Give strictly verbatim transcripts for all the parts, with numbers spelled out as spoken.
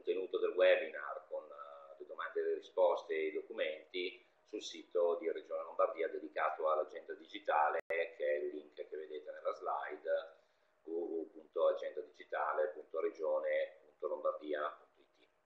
contenuto del webinar con uh, le domande e le risposte e i documenti sul sito di Regione Lombardia dedicato all'agenda digitale, che è il link che vedete nella slide, w w w punto agenda digitale punto regione punto lombardia punto i t.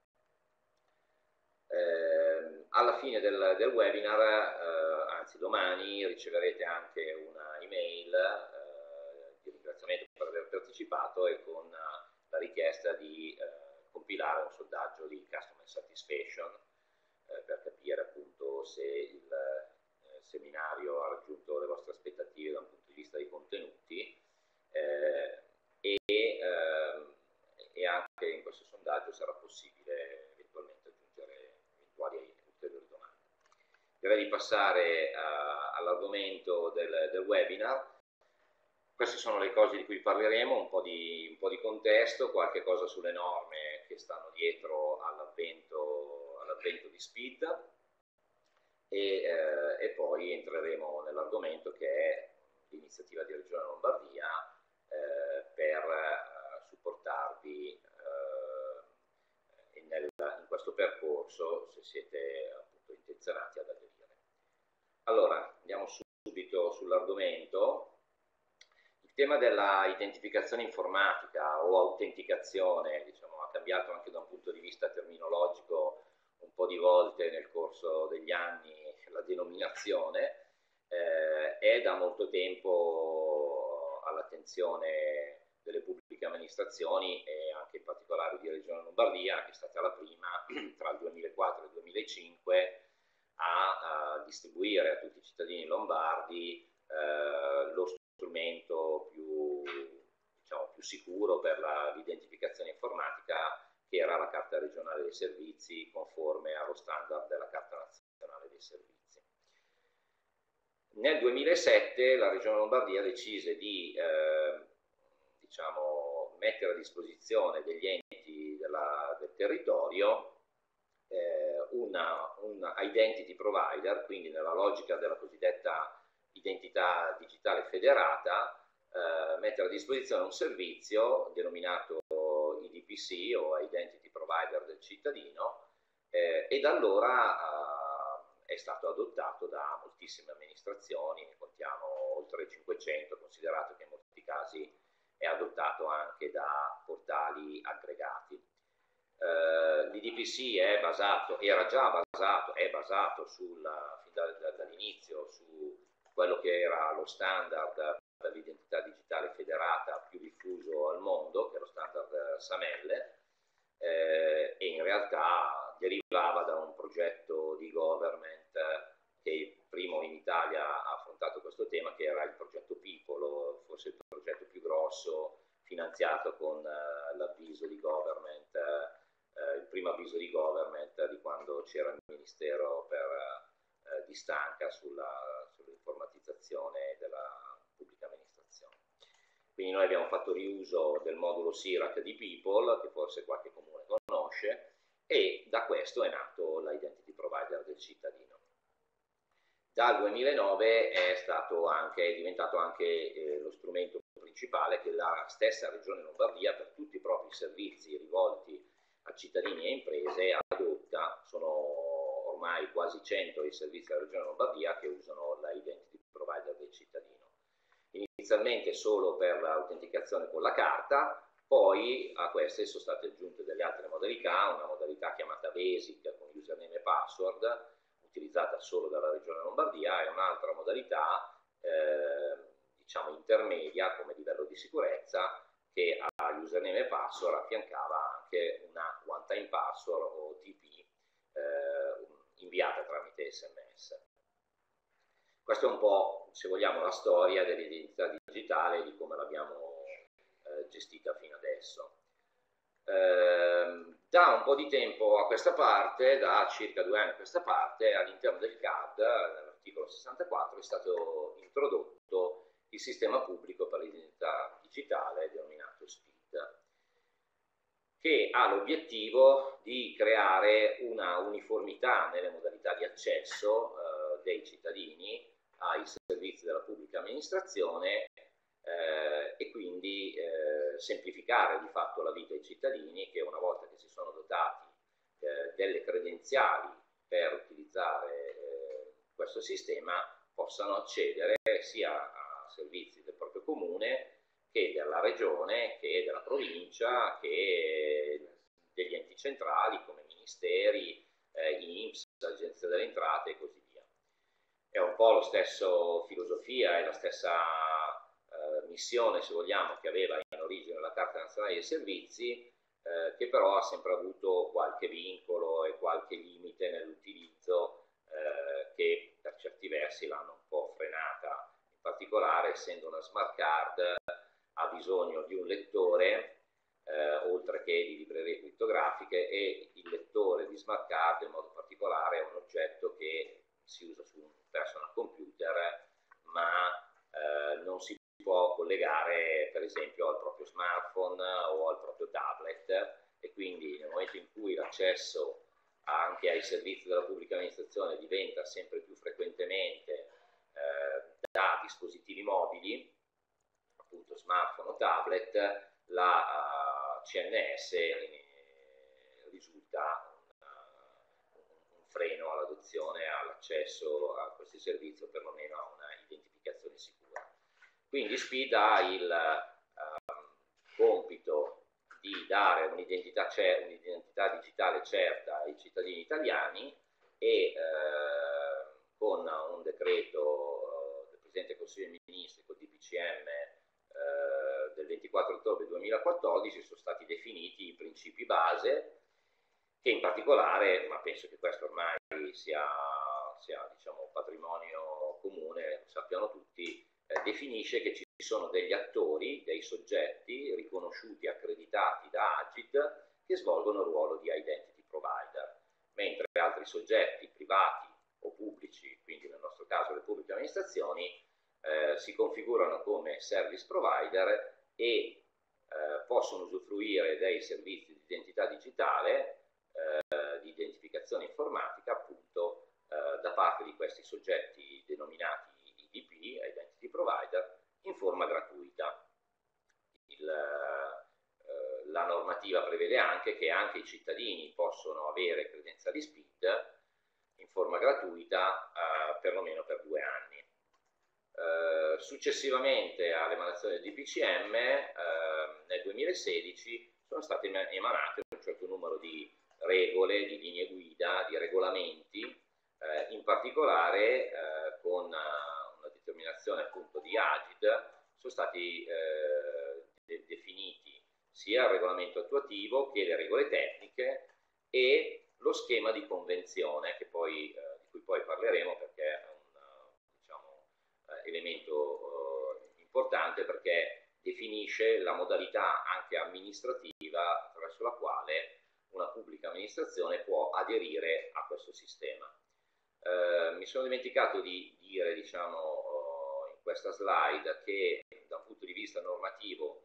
Eh, alla fine del, del webinar, eh, anzi domani, riceverete anche una email eh, di ringraziamento per aver partecipato e con uh, la richiesta di eh, compilare un sondaggio di Customer Satisfaction eh, per capire appunto se il eh, seminario ha raggiunto le vostre aspettative da un punto di vista dei contenuti eh, e, eh, e anche in questo sondaggio sarà possibile eventualmente aggiungere eventuali ulteriori domande. Direi di passare uh, all'argomento del, del webinar. Queste sono le cose di cui parleremo, un po' di, un po' di contesto, qualche cosa sulle norme che stanno dietro all'avvento all'avvento di SPID e, eh, e poi entreremo nell'argomento che è l'iniziativa di Regione Lombardia eh, per eh, supportarvi eh, nel, in questo percorso se siete appunto intenzionati ad aderire. Allora, andiamo subito sull'argomento. Il tema della identificazione informatica o autenticazione, diciamo, ha cambiato anche da un punto di vista terminologico un po' di volte nel corso degli anni la denominazione, eh, è da molto tempo all'attenzione delle pubbliche amministrazioni e anche in particolare di Regione Lombardia, che è stata la prima tra il duemilaquattro e il duemilacinque a, a distribuire a tutti i cittadini lombardi eh, lo strumento più, diciamo, più sicuro per l'identificazione informatica, che era la Carta regionale dei servizi, conforme allo standard della Carta nazionale dei servizi. Nel duemilasette la Regione Lombardia decise di eh, diciamo, mettere a disposizione degli enti della, del territorio eh, una, un identity provider, quindi nella logica della cosiddetta identità digitale federata, eh, mettere a disposizione un servizio denominato I D P C o Identity Provider del cittadino eh, e da allora eh, è stato adottato da moltissime amministrazioni, ne contiamo oltre cinquecento, considerato che in molti casi è adottato anche da portali aggregati. Uh, L'I D P C è basato, era già basato, è basato sul, fin da, da, dall'inizio su quello che era lo standard per l'identità digitale federata più diffuso al mondo, che è lo standard SAMELLE, eh, e in realtà derivava da un progetto di government che il primo in Italia ha affrontato questo tema, che era il progetto People, forse il progetto più grosso, finanziato con uh, l'avviso di government, uh, il primo avviso di government di quando c'era il Ministero per, uh, di Stanca sulla, sull'informatizzazione della pubblica amministrazione. Quindi noi abbiamo fatto riuso del modulo SIRAC di People, che forse qualche comune conosce, e da questo è nato l'Identity Provider del cittadino. Dal duemilanove è, stato anche, è diventato anche eh, lo strumento principale che la stessa Regione Lombardia, per tutti i propri servizi rivolti a cittadini e imprese, adotta. Sono ormai quasi cento i servizi della Regione Lombardia che usano l'Identity Provider del cittadino. Inizialmente solo per l'autenticazione con la carta, poi a queste sono state aggiunte delle altre modalità, una modalità chiamata Basic con username e password, utilizzata solo dalla Regione Lombardia, e un'altra modalità eh, diciamo intermedia come livello di sicurezza, che a username e password affiancava anche una one time password o O T P eh, inviata tramite S M S. Questa è un po', se vogliamo, la storia dell'identità digitale e di come l'abbiamo eh, gestita fino adesso. Eh, da un po' di tempo a questa parte, da circa due anni a questa parte, all'interno del C A D, nell'articolo sessantaquattro, è stato introdotto il sistema pubblico per l'identità digitale, denominato SPID, che ha l'obiettivo di creare una uniformità nelle modalità di accesso eh, dei cittadini ai servizi della pubblica amministrazione eh, e quindi eh, eh, semplificare di fatto la vita ai cittadini, che una volta che si sono dotati eh, delle credenziali per utilizzare eh, questo sistema possano accedere sia a servizi del proprio comune che della regione, che della provincia, che degli enti centrali come ministeri, eh, I N P S, Agenzia delle Entrate e così via. È un po' la stessa filosofia e la stessa eh, missione, se vogliamo, che aveva in origine la Carta Nazionale dei Servizi, eh, che però ha sempre avuto qualche vincolo e qualche limite nell'utilizzo eh, che per certi versi l'hanno un po' frenata. In particolare, essendo una smart card, ha bisogno di un lettore, eh, oltre che di librerie crittografiche, e il lettore di smart card in modo particolare è un oggetto che si usa su un personal computer, ma eh, non si può collegare per esempio al proprio smartphone o al proprio tablet, e quindi nel momento in cui l'accesso anche ai servizi della pubblica amministrazione diventa sempre più frequentemente eh, da dispositivi mobili, appunto smartphone o tablet, la uh, C N S eh, risulta un, un freno all'adozione, all'accesso a questi servizi, o perlomeno a una identificazione sicura. Quindi SPID ha il uh, compito di dare un'identità un'identità digitale certa ai cittadini italiani e uh, con un decreto uh, del Presidente del Consiglio dei Ministri, col D P C M uh, del ventiquattro ottobre duemilaquattordici, sono stati definiti i principi base, che in particolare, ma penso che questo ormai sia, sia diciamo, patrimonio comune, lo sappiano tutti, eh, definisce che ci sono degli attori, dei soggetti riconosciuti, accreditati da Agid, che svolgono il ruolo di identity provider, mentre altri soggetti privati o pubblici, quindi nel nostro caso le pubbliche amministrazioni, eh, si configurano come service provider e eh, possono usufruire dei servizi di identità digitale, eh, di identificazione informatica, appunto, eh, da parte di questi soggetti denominati I D P, Identity Provider, in forma gratuita. Il, eh, la normativa prevede anche che anche i cittadini possono avere credenziali SPID in forma gratuita eh, perlomeno per due anni. Eh, successivamente all'emanazione del D P C M, eh, nel duemilasedici sono state emanate un certo numero di regole, di linee guida, di regolamenti, eh, in particolare eh, con una determinazione appunto di Agid sono stati eh, de definiti sia il regolamento attuativo che le regole tecniche e lo schema di convenzione, che poi, eh, di cui poi parleremo, perché è un diciamo, eh, elemento eh, importante, perché definisce la modalità anche amministrativa attraverso la quale una pubblica amministrazione può aderire a questo sistema. Eh, mi sono dimenticato di dire, diciamo, in questa slide, che da un punto di vista normativo,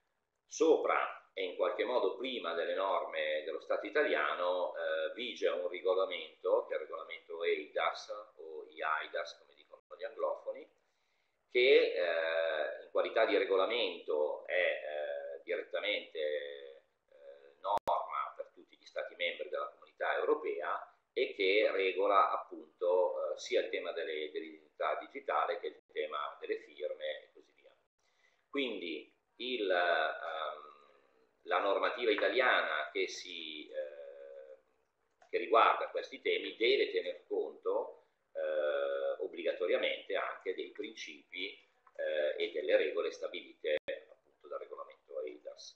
sopra e in qualche modo prima delle norme dello Stato italiano, eh, vige un regolamento, che è il regolamento E I D A S o I A I D A S, come dicono gli anglofoni, che eh, in qualità di regolamento è eh, direttamente eh, norma per tutti gli Stati membri della Comunità Europea, e che regola appunto eh, sia il tema dell'identità digitale che il tema delle firme e così via. Quindi il, ehm, la normativa italiana che, si, eh, che riguarda questi temi deve tener conto eh, obbligatoriamente anche dei principi eh, e delle regole stabilite appunto dal regolamento E I D A S.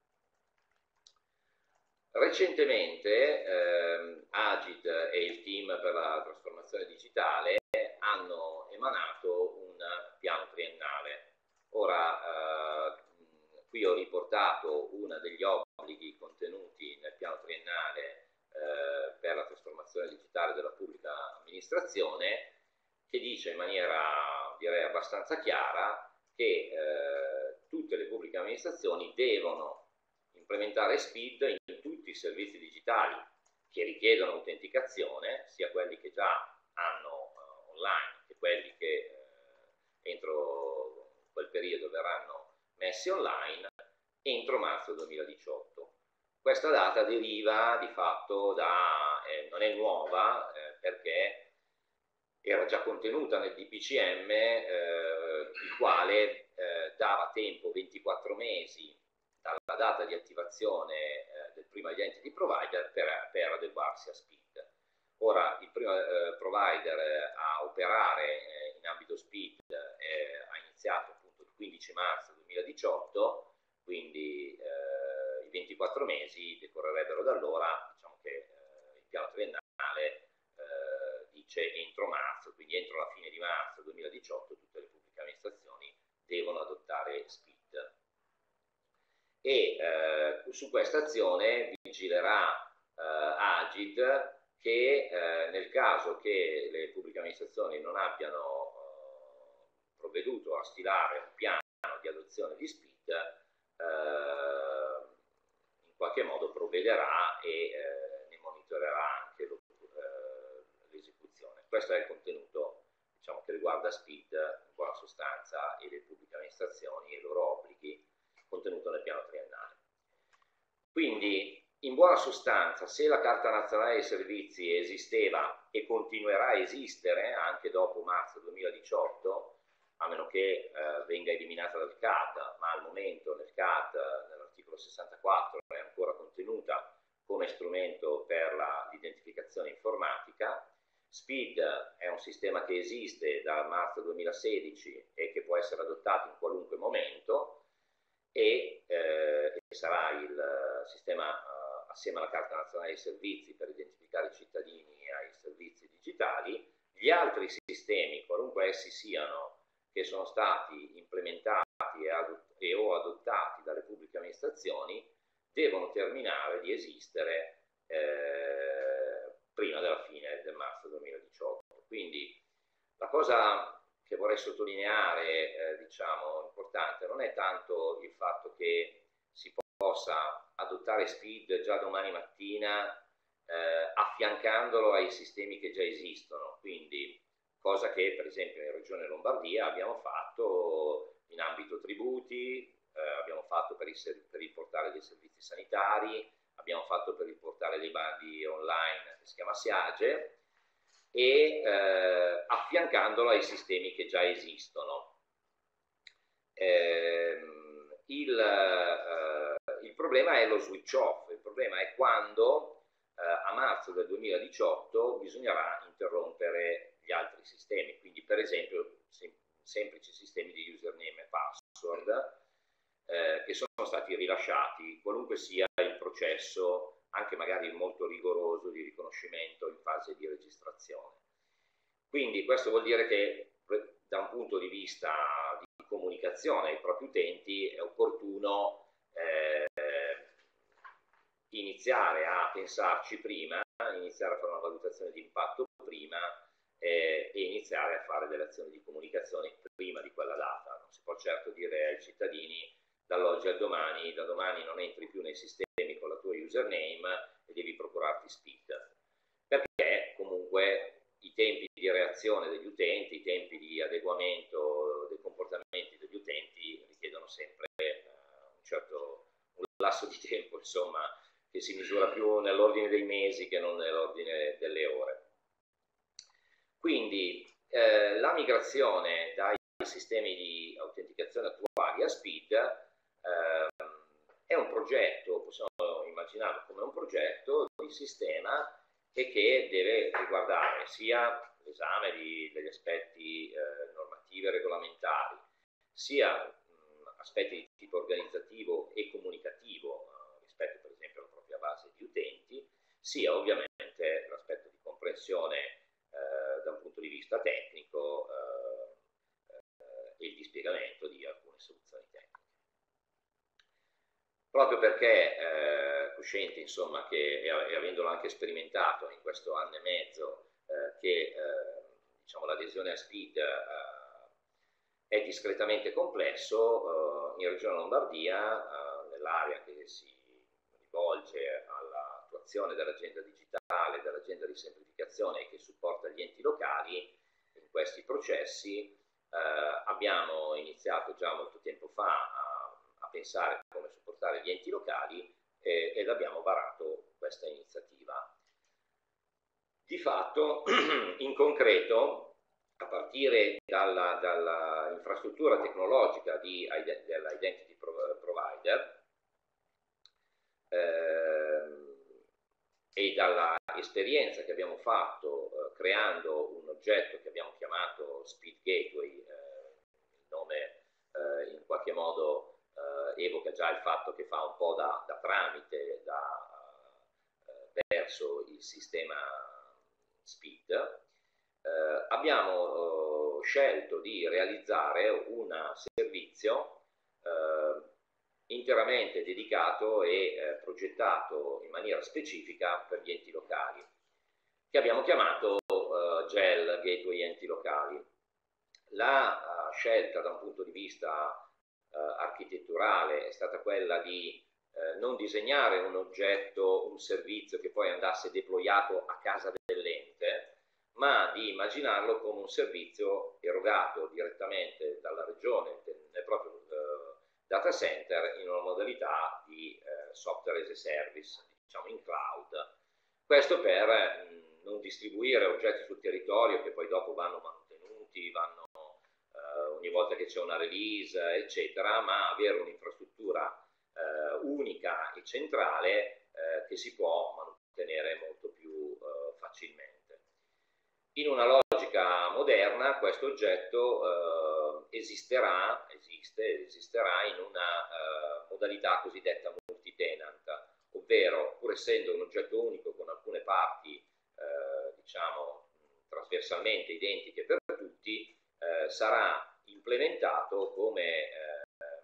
Recentemente ehm, Agid e il team per la trasformazione digitale hanno emanato un piano triennale. Ora, eh, qui ho riportato uno degli obblighi contenuti nel piano triennale eh, per la trasformazione digitale della pubblica amministrazione, che dice in maniera, direi, abbastanza chiara che eh, tutte le pubbliche amministrazioni devono implementare SPID in tutti i servizi digitali che richiedono autenticazione, sia quelli che già hanno uh, online che quelli che uh, entro quel periodo verranno messi online, entro marzo duemiladiciotto. Questa data deriva di fatto da, eh, non è nuova, eh, perché era già contenuta nel D P C M, eh, il quale eh, dava tempo ventiquattro mesi dalla data di attivazione eh, del primo identity provider per, per adeguarsi a SPID. Ora il primo eh, provider eh, a operare eh, in ambito SPID eh, ha iniziato appunto il quindici marzo duemiladiciotto, quindi eh, i ventiquattro mesi decorrerebbero da allora. Diciamo che eh, il piano triennale eh, dice entro marzo, quindi entro la fine di marzo duemiladiciotto tutte le pubbliche amministrazioni devono adottare SPID. E eh, su questa azione vigilerà eh, Agid, che eh, nel caso che le pubbliche amministrazioni non abbiano eh, provveduto a stilare un piano di adozione di SPID, eh, in qualche modo provvederà e eh, ne monitorerà anche eh, l'esecuzione. Questo è il contenuto, diciamo, che riguarda SPID in buona sostanza e le pubbliche amministrazioni e i loro obblighi, contenuto nel piano triennale. Quindi, in buona sostanza, se la Carta Nazionale dei Servizi esisteva e continuerà a esistere anche dopo marzo duemiladiciotto, a meno che eh, venga eliminata dal C A D, ma al momento nel C A D, nell'articolo sessantaquattro, è ancora contenuta come strumento per l'identificazione informatica. SPID è un sistema che esiste dal marzo duemilasedici e che può essere adottato in qualunque momento, e, eh, e sarà il sistema eh, assieme alla Carta Nazionale dei Servizi per identificare i cittadini ai servizi digitali. Gli altri sistemi, qualunque essi siano, che sono stati implementati e, e o adottati dalle pubbliche amministrazioni, devono terminare di esistere eh, prima della fine del marzo duemiladiciotto. Quindi la cosa che vorrei sottolineare, eh, diciamo, importante, non è tanto il fatto che si possa adottare SPID già domani mattina eh, affiancandolo ai sistemi che già esistono, quindi cosa che per esempio in Regione Lombardia abbiamo fatto in ambito tributi, eh, abbiamo fatto per il, per il portale dei servizi sanitari, abbiamo fatto per il portale dei bandi online che si chiama SIAGE, e eh, affiancandolo ai sistemi che già esistono. Eh, il, eh, il problema è lo switch off, il problema è quando eh, a marzo del duemiladiciotto bisognerà interrompere gli altri sistemi, quindi per esempio sem semplici sistemi di username e password eh, che sono stati rilasciati, qualunque sia il processo, anche magari molto rigoroso, di riconoscimento in fase di registrazione. Quindi questo vuol dire che da un punto di vista di comunicazione ai propri utenti è opportuno eh, iniziare a pensarci prima, iniziare a fare una valutazione di impatto prima eh, e iniziare a fare delle azioni di comunicazione prima di quella data. Non si può certo dire ai cittadini dall'oggi al domani, da domani non entri più nei sistemi con la tua username e devi procurarti SPID, perché comunque i tempi di reazione degli utenti, i tempi di adeguamento dei comportamenti degli utenti richiedono sempre eh, un certo un lasso di tempo, insomma, che si misura più nell'ordine dei mesi che non nell'ordine delle ore. Quindi eh, la migrazione dai sistemi di autenticazione attuali a SPID eh, è un progetto, possiamo immaginarlo come un progetto di sistema e che deve riguardare sia l'esame degli aspetti eh, normativi e regolamentari, sia mh, aspetti di tipo organizzativo e comunicativo eh, rispetto per esempio alla propria base di utenti, sia ovviamente l'aspetto di comprensione eh, da un punto di vista tecnico eh, eh, e il dispiegamento di alcune soluzioni tecniche. Proprio perché eh, cosciente, insomma, che e, e avendolo anche sperimentato in questo anno e mezzo, eh, che eh, diciamo, l'adesione a SPID eh, è discretamente complesso, eh, in Regione Lombardia, eh, nell'area che si rivolge all'attuazione dell'agenda digitale, dell'agenda di semplificazione e che supporta gli enti locali in questi processi, eh, abbiamo iniziato già molto tempo fa a pensare a come supportare gli enti locali eh, ed abbiamo varato questa iniziativa. Di fatto, in concreto, a partire dalla, dalla infrastruttura tecnologica di, dell'identity provider eh, e dalla esperienza che abbiamo fatto eh, creando un oggetto che abbiamo chiamato Speed Gateway, eh, il nome eh, in qualche modo eh, evoca già il fatto che fa un po' da, da tramite da, eh, verso il sistema Speed, eh, abbiamo eh, scelto di realizzare un servizio eh, interamente dedicato e eh, progettato in maniera specifica per gli enti locali, che abbiamo chiamato eh, G E L, Gateway Enti Locali. La uh, scelta da un punto di vista uh, architetturale è stata quella di uh, non disegnare un oggetto, un servizio che poi andasse deployato a casa dell'ente, ma di immaginarlo come un servizio erogato direttamente dalla regione nel proprio uh, data center in una modalità di uh, software as a service, diciamo in cloud. Questo per mh, non distribuire oggetti sul territorio che poi dopo vanno mantenuti, vanno ogni volta che c'è una release, eccetera, ma avere un'infrastruttura eh, unica e centrale eh, che si può mantenere molto più eh, facilmente. In una logica moderna questo oggetto eh, esisterà, esiste, esisterà in una eh, modalità cosiddetta multi-tenant, ovvero pur essendo un oggetto unico con alcune parti eh, diciamo trasversalmente identiche per tutti, eh, sarà implementato come eh,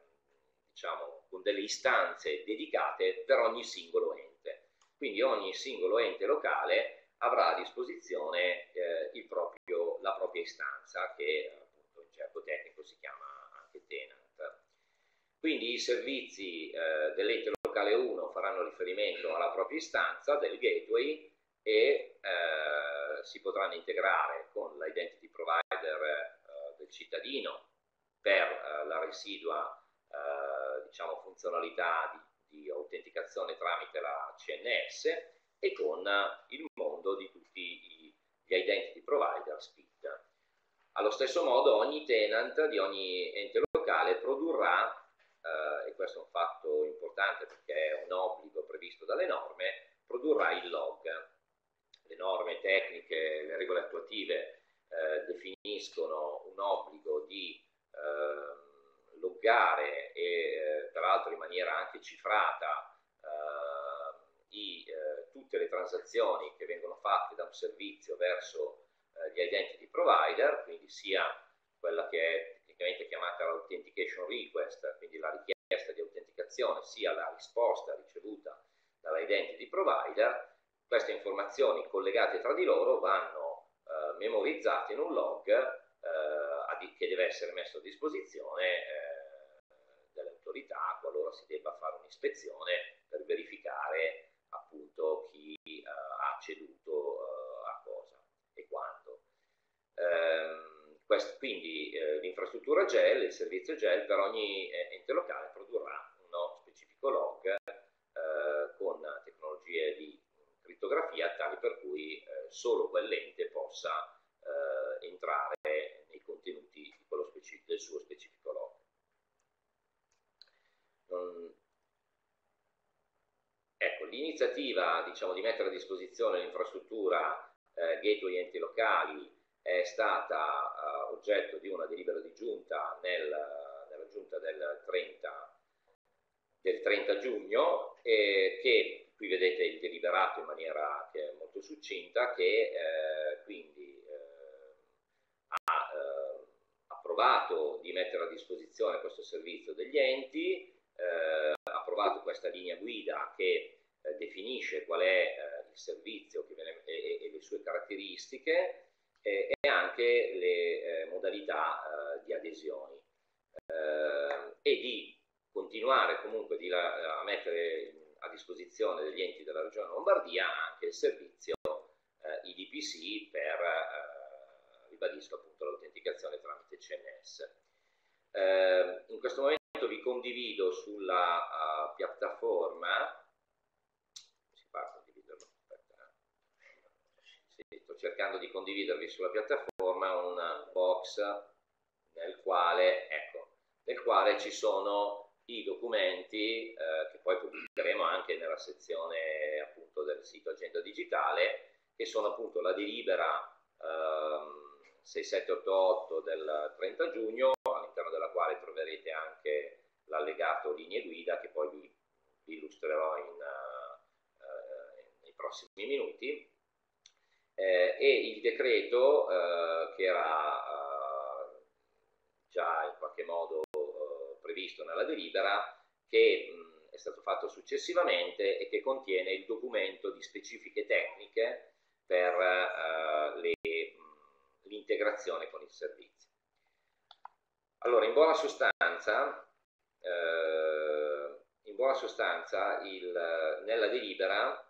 diciamo con delle istanze dedicate per ogni singolo ente. Quindi ogni singolo ente locale avrà a disposizione eh, il proprio, la propria istanza, che appunto in gergo tecnico si chiama anche tenant. Quindi i servizi eh, dell'ente locale uno faranno riferimento alla propria istanza del gateway e eh, si potranno integrare con l'identity provider eh, del cittadino per eh, la residua eh, diciamo, funzionalità di, di autenticazione tramite la C N S e con il mondo di tutti i, gli identity provider Speed. Allo stesso modo ogni tenant di ogni ente locale produrrà, eh, e questo è un fatto importante perché è un obbligo previsto dalle norme, produrrà il log. Le norme tecniche, le regole attuative eh, definiscono un obbligo di eh, loggare e eh, tra l'altro in maniera anche cifrata eh, i, eh, tutte le transazioni che vengono fatte da un servizio verso eh, gli identity provider, quindi sia quella che è tecnicamente chiamata l'authentication request, quindi la richiesta di autenticazione, sia la risposta ricevuta dall'identity provider. Queste informazioni collegate tra di loro vanno eh, memorizzate in un log eh, che deve essere messo a disposizione eh, delle autorità qualora si debba fare un'ispezione per verificare appunto chi eh, ha ceduto eh, a cosa e quando. Ehm, quest, quindi eh, l'infrastruttura G E L, il servizio G E L per ogni eh, ente locale produrrà uno specifico log eh, con tecnologie di crittografia tali per cui eh, solo quell'ente possa eh, entrare nei contenuti di quello specifico, del suo specifico log. Non... Ecco, l'iniziativa diciamo, di mettere a disposizione l'infrastruttura eh, gateway enti locali è stata eh, oggetto di una delibera di giunta nel, nella giunta del trenta, del trenta giugno e che qui vedete il deliberato in maniera che è molto succinta, che eh, quindi eh, ha eh, approvato di mettere a disposizione questo servizio degli enti, eh, ha approvato questa linea guida che eh, definisce qual è eh, il servizio che viene, e, e le sue caratteristiche eh, e anche le eh, modalità eh, di adesioni eh, e di continuare comunque di la, a mettere a disposizione degli enti della Regione Lombardia anche il servizio eh, I D P C per, eh, ribadisco appunto, l'autenticazione tramite C N S. Eh, in questo momento vi condivido sulla uh, piattaforma, si fa condividerlo? Aspetta, sì, sto cercando di condividervi sulla piattaforma un box nel quale, ecco, nel quale ci sono i documenti eh, che poi pubblicheremo anche nella sezione appunto del sito Agenda Digitale, che sono appunto la delibera ehm, sei sette otto otto del trenta giugno, all'interno della quale troverete anche l'allegato linee guida che poi vi, vi illustrerò in, uh, nei prossimi minuti, eh, e il decreto uh, che era uh, già in qualche modo uh, previsto nella delibera, che mh, è stato fatto successivamente e che contiene il documento di specifiche tecniche per uh, le l'integrazione con il servizio. Allora, in buona sostanza, eh, in buona sostanza il, nella delibera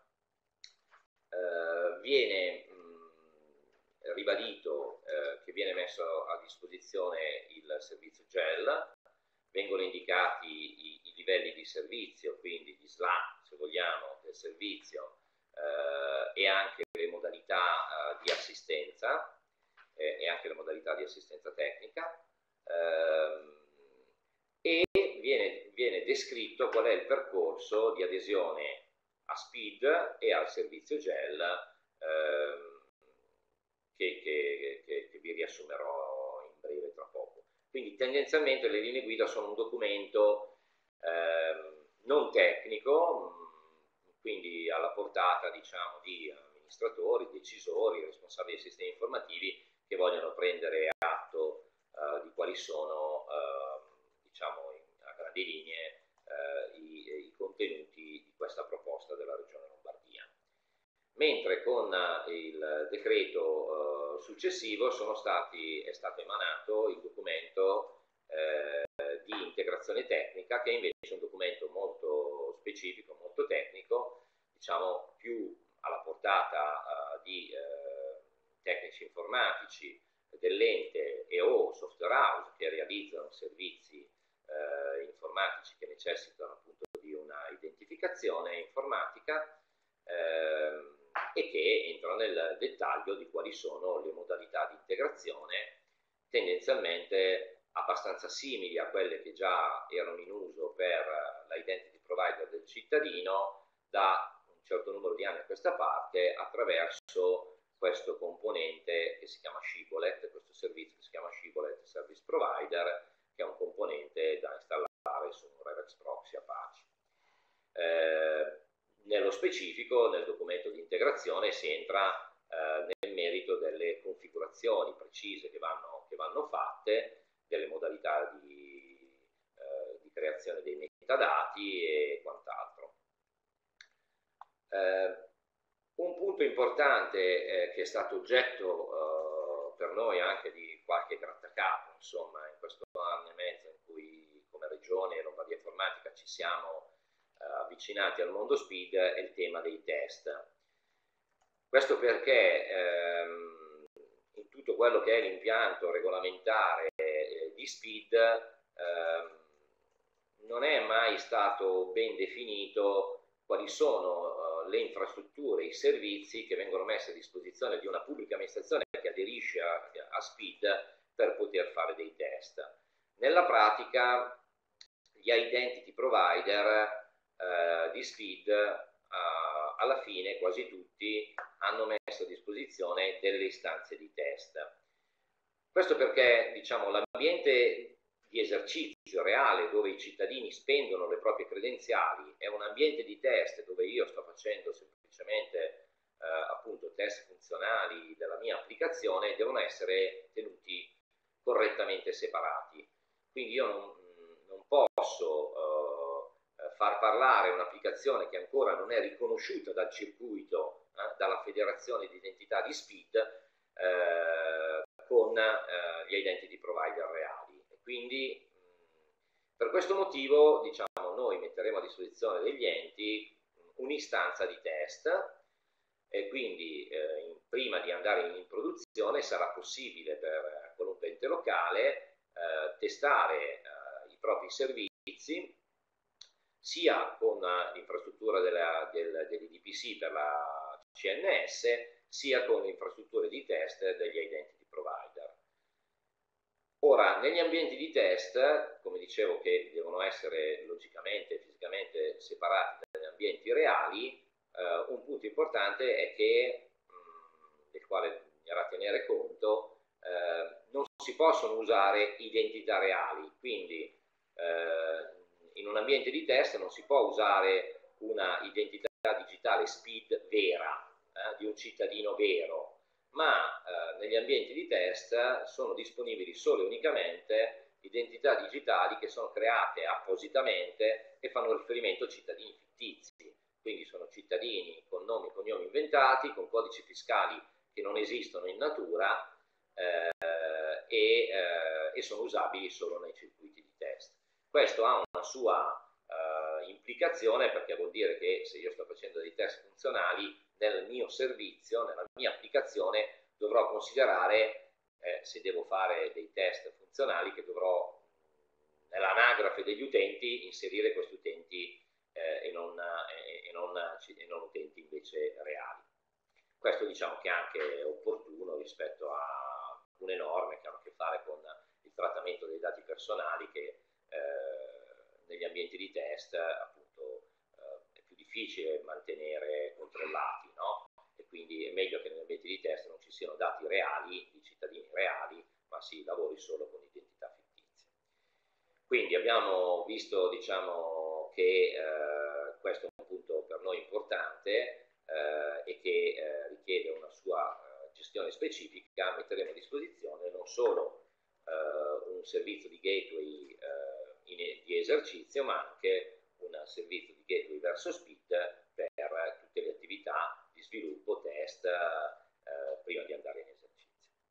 eh, viene mh, ribadito eh, che viene messo a disposizione il servizio G E L, vengono indicati i, i livelli di servizio, quindi gli S L A, se vogliamo, del servizio eh, e anche le modalità eh, di assistenza e anche le modalità di assistenza tecnica, ehm, e viene, viene descritto qual è il percorso di adesione a SPID e al servizio G E L ehm, che, che, che, che vi riassumerò in breve tra poco. Quindi tendenzialmente le linee guida sono un documento ehm, non tecnico, quindi alla portata, diciamo, di amministratori, decisori, responsabili dei sistemi informativi che vogliono prendere atto uh, di quali sono, uh, diciamo, in, a grandi linee uh, i, i contenuti di questa proposta della Regione Lombardia. Mentre con uh, il decreto uh, successivo sono stati, è stato emanato il documento uh, di integrazione tecnica, che invece è un documento molto specifico, molto tecnico, diciamo più alla portata uh, di uh, tecnici informatici dell'ente e o software house che realizzano servizi eh, informatici che necessitano appunto di una identificazione informatica eh, e che entrano nel dettaglio di quali sono le modalità di integrazione, tendenzialmente abbastanza simili a quelle che già erano in uso per l'identity provider del cittadino da un certo numero di anni a questa parte, attraverso questo componente che si chiama Shibboleth, questo servizio che si chiama Shibboleth Service Provider, che è un componente da installare su un Revex Proxy Apache. Eh, nello specifico, nel documento di integrazione si entra eh, nel merito delle configurazioni precise che vanno, che vanno fatte, delle modalità di, eh, di creazione dei metadati e quant'altro. Eh, Un punto importante eh, che è stato oggetto eh, per noi anche di qualche grattacapo, insomma, in questo anno e mezzo in cui come Regione Lombardia Informatica ci siamo eh, avvicinati al mondo SPID, è il tema dei test. Questo perché ehm, in tutto quello che è l'impianto regolamentare eh, di SPID ehm, non è mai stato ben definito quali sono le infrastrutture, i servizi che vengono messi a disposizione di una pubblica amministrazione che aderisce a, a SPID per poter fare dei test. Nella pratica gli identity provider eh, di SPID eh, alla fine quasi tutti hanno messo a disposizione delle istanze di test. Questo perché, diciamo, l'ambiente di esercizio reale dove i cittadini spendono le proprie credenziali è un ambiente di test dove io sto facendo semplicemente eh, appunto test funzionali della mia applicazione, devono essere tenuti correttamente separati. Quindi io non, non posso eh, far parlare un'applicazione che ancora non è riconosciuta dal circuito, eh, dalla federazione di identità di SPID eh, con eh, gli identity provider reali. Quindi per questo motivo, diciamo, noi metteremo a disposizione degli enti un'istanza di test e quindi eh, in, prima di andare in produzione sarà possibile per qualunque ente locale eh, testare eh, i propri servizi servizi, sia con l'infrastruttura dell'I D P C per la C N S, sia con le infrastrutture di test degli identity provider. Ora, negli ambienti di test, come dicevo che devono essere logicamente e fisicamente separati dagli ambienti reali, eh, un punto importante è che, mh, del quale bisognerà tenere conto, eh, non si possono usare identità reali, quindi eh, in un ambiente di test non si può usare una identità digitale SPID vera, eh, di un cittadino vero, ma eh, negli ambienti di test sono disponibili solo e unicamente identità digitali che sono create appositamente e fanno riferimento a cittadini fittizi, quindi sono cittadini con nomi e cognomi inventati, con codici fiscali che non esistono in natura eh, e, eh, e sono usabili solo nei circuiti di test. Questo ha una sua eh, implicazione, perché vuol dire che se io sto facendo dei test funzionali nel mio servizio, nella mia applicazione, dovrò considerare, eh, se devo fare dei test funzionali, che dovrò nell'anagrafe degli utenti inserire questi utenti eh, e, non, eh, e, non, e non utenti invece reali. Questo diciamo che è anche opportuno rispetto a alcune norme che hanno a che fare con il trattamento dei dati personali che eh, negli ambienti di test appunto eh, è più difficile mantenere controllati, no? E quindi è meglio che negli ambienti di test non ci siano dati reali, di cittadini reali, ma si lavori solo con identità fittizie. Quindi abbiamo visto, diciamo, che eh, questo è un punto per noi importante eh, e che eh, richiede una sua eh, gestione specifica. Metteremo a disposizione non solo eh, un servizio di gateway eh, in, di esercizio, ma anche un servizio di gateway verso SPID per tutte le attività di sviluppo, test, eh, prima di andare in esercizio.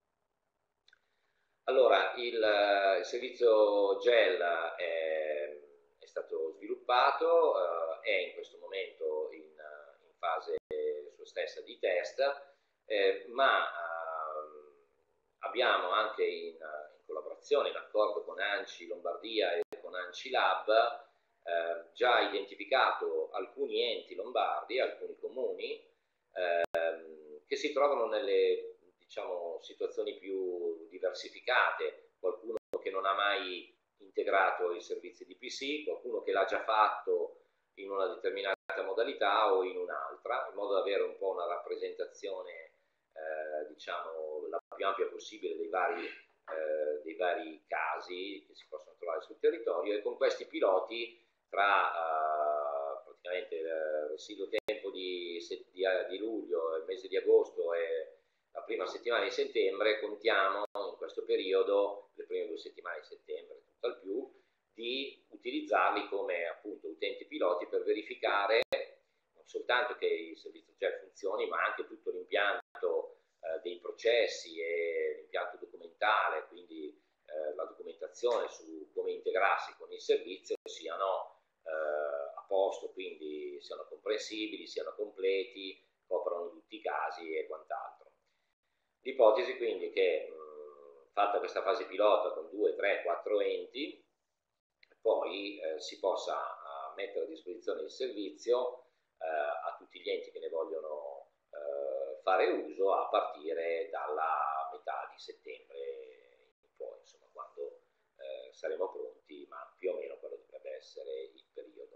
Allora, il, il servizio Gel è, è stato sviluppato, eh, è in questo momento in, in fase sua stessa di test, eh, ma eh, abbiamo anche in, in collaborazione, in accordo con ANCI Lombardia e con ANCI Lab, eh, già identificato alcuni enti lombardi, alcuni comuni, eh, che si trovano nelle, diciamo, situazioni più diversificate, qualcuno che non ha mai integrato i servizi D P C, qualcuno che l'ha già fatto in una determinata modalità o in un'altra, in modo da avere un po' una rappresentazione, eh, diciamo, la più ampia possibile dei vari, eh, dei vari casi che si possono trovare sul territorio, e con questi piloti tra eh, praticamente il residuo tempo di, di, di luglio, il mese di agosto e la prima settimana di settembre, contiamo in questo periodo, le prime due settimane di settembre, tutto al più, di utilizzarli come appunto utenti piloti per verificare non soltanto che il servizio Gel funzioni, ma anche tutto l'impianto eh, dei processi e l'impianto documentale, quindi eh, la documentazione su come integrarsi con il servizio siano eh, a posto, quindi siano comprensibili, siano completi, coprano tutti i casi e quant'altro. L'ipotesi quindi che mh, fatta questa fase pilota con due, tre, quattro enti, poi eh, si possa uh, mettere a disposizione il servizio uh, a tutti gli enti che ne vogliono uh, fare uso a partire dalla metà di settembre in poi, insomma, quando uh, saremo pronti, ma più o meno quello dovrebbe essere il periodo.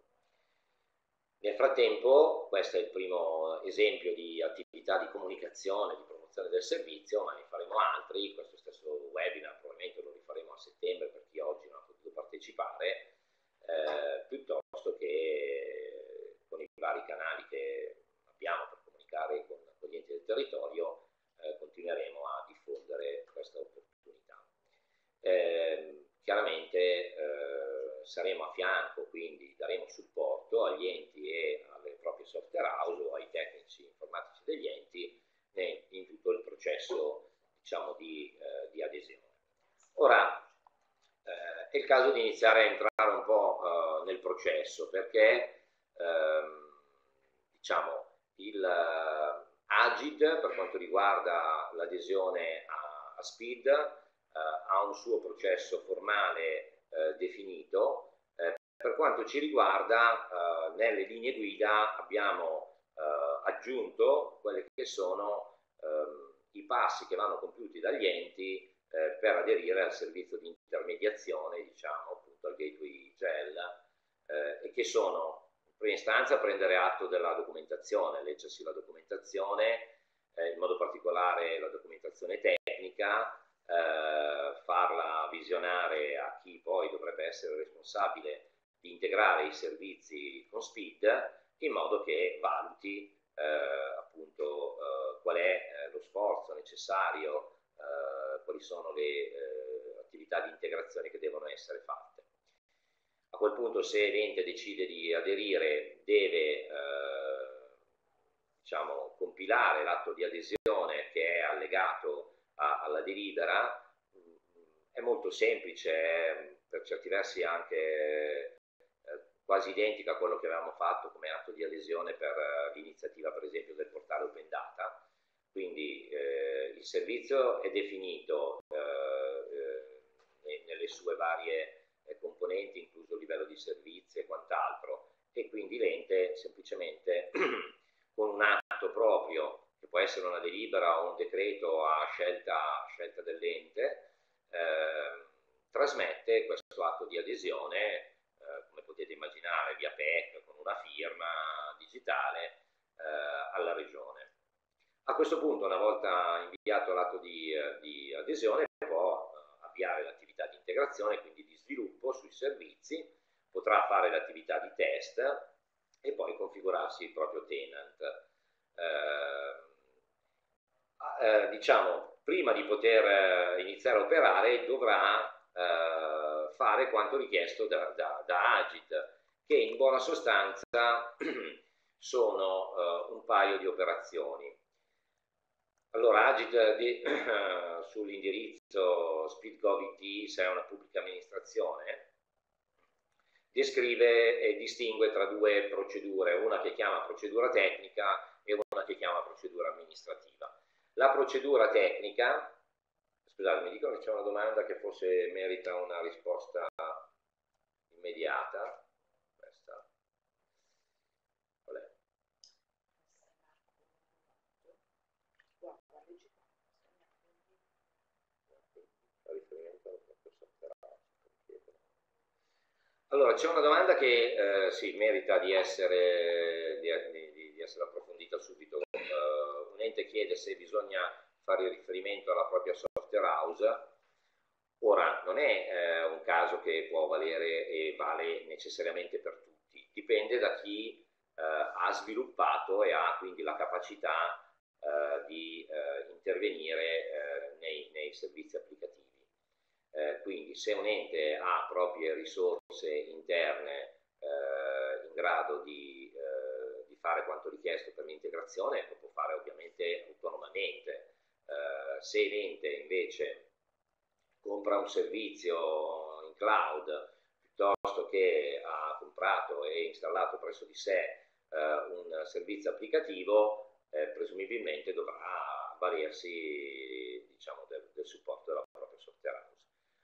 Nel frattempo, questo è il primo esempio di attività di comunicazione, di promozione del servizio, ma ne faremo altri. Questo stesso webinar probabilmente lo rifaremo a settembre per chi oggi non ha potuto partecipare, eh, piuttosto che con i vari canali che abbiamo per comunicare con, con gli enti del territorio, eh, continueremo a diffondere questa opportunità. Eh, chiaramente eh, saremo a fianco, quindi daremo supporto agli enti e alle proprie software house o ai tecnici informatici degli enti in tutto il processo, diciamo, di, eh, di adesione. Ora eh, è il caso di iniziare a entrare un po' eh, nel processo, perché ehm, diciamo il uh, Agid, per quanto riguarda l'adesione a, a SPID, Uh, ha un suo processo formale uh, definito, uh, per quanto ci riguarda, eh, nelle linee guida abbiamo eh, aggiunto quelli che sono eh, i passi che vanno compiuti dagli enti eh, per aderire al servizio di intermediazione, diciamo appunto al gateway gel, eh, e che sono in prima istanza prendere atto della documentazione, leggersi la documentazione, eh, in modo particolare la documentazione tecnica, eh, farla visionare a chi poi dovrebbe essere responsabile di integrare i servizi con SPID, in modo che valuti eh, appunto eh, qual è eh, lo sforzo necessario, eh, quali sono le eh, attività di integrazione che devono essere fatte. A quel punto, se l'ente decide di aderire, deve eh, diciamo, compilare l'atto di adesione che è allegato a, alla delibera. È molto semplice, è per certi versi anche quasi identica a quello che avevamo fatto come atto di adesione per uh, l'iniziativa per esempio del portale Open Data. Quindi eh, il servizio è definito eh, eh, nelle sue varie eh, componenti, incluso il livello di servizi e quant'altro, e quindi l'ente semplicemente con un atto proprio, che può essere una delibera o un decreto a scelta, a scelta dell'ente, eh, trasmette questo atto di adesione, come potete immaginare, via P E C, con una firma digitale eh, alla regione. A questo punto, una volta inviato l'atto di, di adesione, può eh, avviare l'attività di integrazione, quindi di sviluppo sui servizi, potrà fare l'attività di test e poi configurarsi il proprio tenant. Eh, eh, diciamo, prima di poter iniziare a operare, dovrà Uh, fare quanto richiesto da, da, da Agid, che in buona sostanza sono uh, un paio di operazioni. Allora, Agid uh, sull'indirizzo SpeedGovIT, se è una pubblica amministrazione, descrive e distingue tra due procedure, una che chiama procedura tecnica e una che chiama procedura amministrativa. La procedura tecnica, scusate, mi dicono che c'è una domanda che forse merita una risposta immediata. Questa. Qual è? Allora, c'è una domanda che eh, sì, merita di essere, di, di, di essere approfondita subito. Uh, un ente chiede se bisogna fare riferimento alla propria software house. Ora, non è eh, un caso che può valere e vale necessariamente per tutti, dipende da chi eh, ha sviluppato e ha quindi la capacità eh, di eh, intervenire eh, nei, nei servizi applicativi. Eh, quindi se un ente ha proprie risorse interne eh, in grado di, eh, di fare quanto richiesto per l'integrazione, lo può fare ovviamente autonomamente. Uh, se l'ente invece compra un servizio in cloud piuttosto che ha comprato e installato presso di sé uh, un servizio applicativo, eh, presumibilmente dovrà avvalersi, diciamo, del, del supporto della propria software house.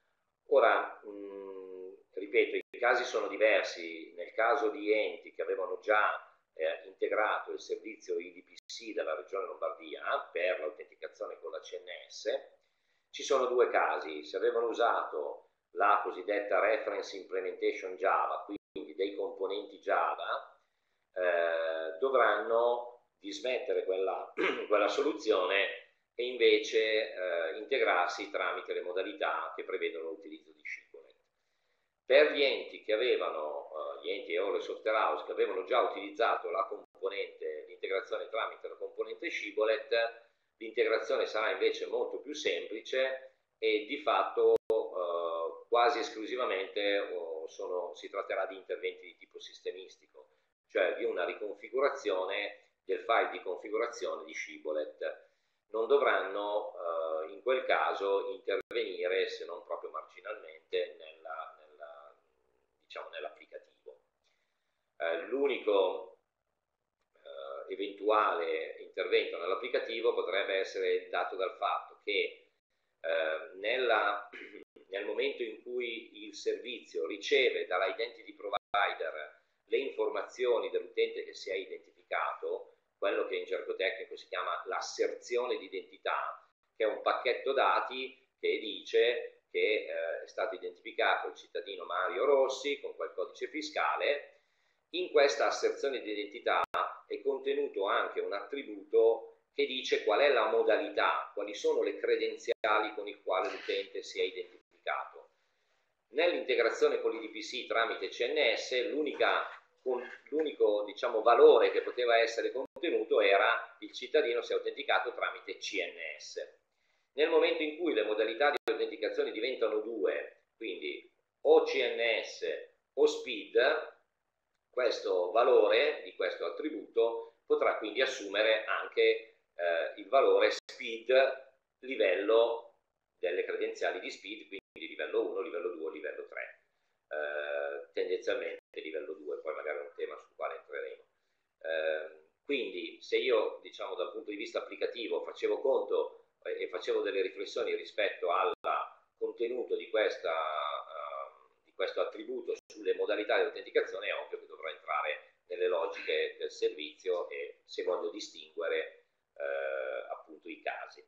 Ora, mh, ripeto, i casi sono diversi. Nel caso di enti che avevano già Eh, integrato il servizio I D P C della Regione Lombardia per l'autenticazione con la C N S, ci sono due casi. Se avevano usato la cosiddetta Reference Implementation Java, quindi dei componenti Java, eh, dovranno dismettere quella, quella soluzione e invece eh, integrarsi tramite le modalità che prevedono l'utilizzo di Shibboleth. Per gli enti che avevano, uh, gli enti o le software house che avevano già utilizzato la componente, l'integrazione tramite la componente Shibboleth, l'integrazione sarà invece molto più semplice e di fatto uh, quasi esclusivamente uh, sono, si tratterà di interventi di tipo sistemistico, cioè di una riconfigurazione del file di configurazione di Shibboleth. Non dovranno uh, in quel caso intervenire, se non proprio marginalmente, nella diciamo nell'applicativo. Eh, l'unico eh, eventuale intervento nell'applicativo potrebbe essere dato dal fatto che eh, nella, nel momento in cui il servizio riceve dall'identity provider provider le informazioni dell'utente che si è identificato, quello che in gergo tecnico si chiama l'asserzione di identità, che è un pacchetto dati che dice che eh, è stato identificato il cittadino Mario Rossi con quel codice fiscale. In questa asserzione di identità è contenuto anche un attributo che dice qual è la modalità, quali sono le credenziali con il quale l'utente si è identificato. Nell'integrazione con l'I D P S tramite C N S l'unico diciamo, valore che poteva essere contenuto era il cittadino si è autenticato tramite C N S. Nel momento in cui le modalità di autenticazione diventano due, quindi o C N S o SPID, questo valore di questo attributo potrà quindi assumere anche eh, il valore SPID livello delle credenziali di SPID, quindi livello uno, livello due, livello tre. Eh, tendenzialmente livello due, poi magari è un tema sul quale entreremo. Eh, quindi se io, diciamo, dal punto di vista applicativo facevo conto eh, e facevo delle riflessioni rispetto al contenuto di, questa, uh, di questo attributo sulle modalità di autenticazione, è ovvio che dovrò entrare nelle logiche del servizio e se voglio distinguere eh, appunto i casi.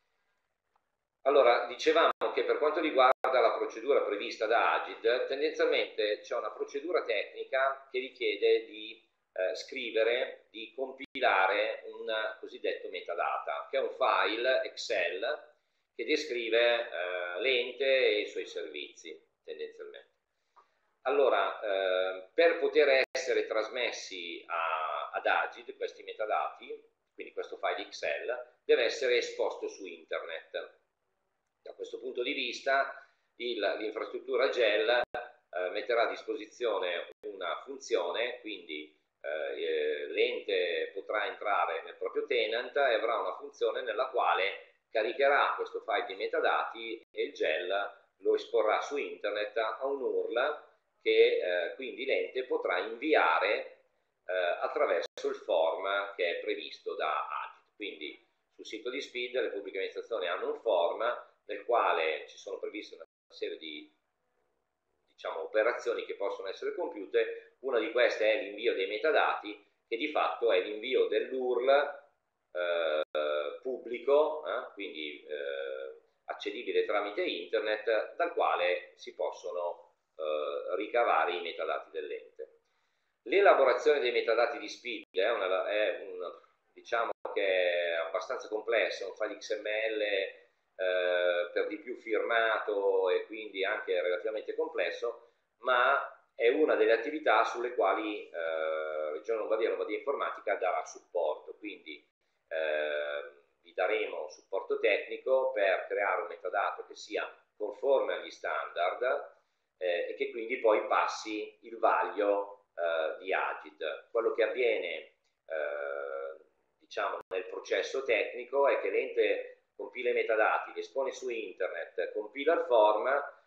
Allora, dicevamo che per quanto riguarda la procedura prevista da Agid, tendenzialmente c'è una procedura tecnica che richiede di eh, scrivere, di compilare un cosiddetto metadata, che è un file Excel che descrive eh, l'ente e i suoi servizi, tendenzialmente. Allora, eh, per poter essere trasmessi a, ad Agid, questi metadati, quindi questo file Excel, deve essere esposto su internet. Da questo punto di vista l'infrastruttura Gel eh, metterà a disposizione una funzione, quindi eh, l'ente potrà entrare nel proprio tenant e avrà una funzione nella quale caricherà questo file di metadati e il Gel lo esporrà su internet a un U R L che eh, quindi l'ente potrà inviare eh, attraverso il form che è previsto da Agid. Quindi sul sito di SPID le pubbliche amministrazioni hanno un form nel quale ci sono previste una serie di diciamo, operazioni che possono essere compiute. Una di queste è l'invio dei metadati, che di fatto è l'invio dell'U R L eh, pubblico, eh, quindi eh, accedibile tramite internet, dal quale si possono eh, ricavare i metadati dell'ente. L'elaborazione dei metadati di SPID è, una, è un, diciamo che è abbastanza complessa, un file X M L Eh, per di più firmato e quindi anche relativamente complesso, ma è una delle attività sulle quali eh, Regione Lombardia e Lombardia Informatica darà supporto, quindi eh, vi daremo supporto tecnico per creare un metadato che sia conforme agli standard eh, e che quindi poi passi il vaglio eh, di Agid. Quello che avviene eh, diciamo nel processo tecnico è che l'ente compila i metadati, li espone su internet, compila il form,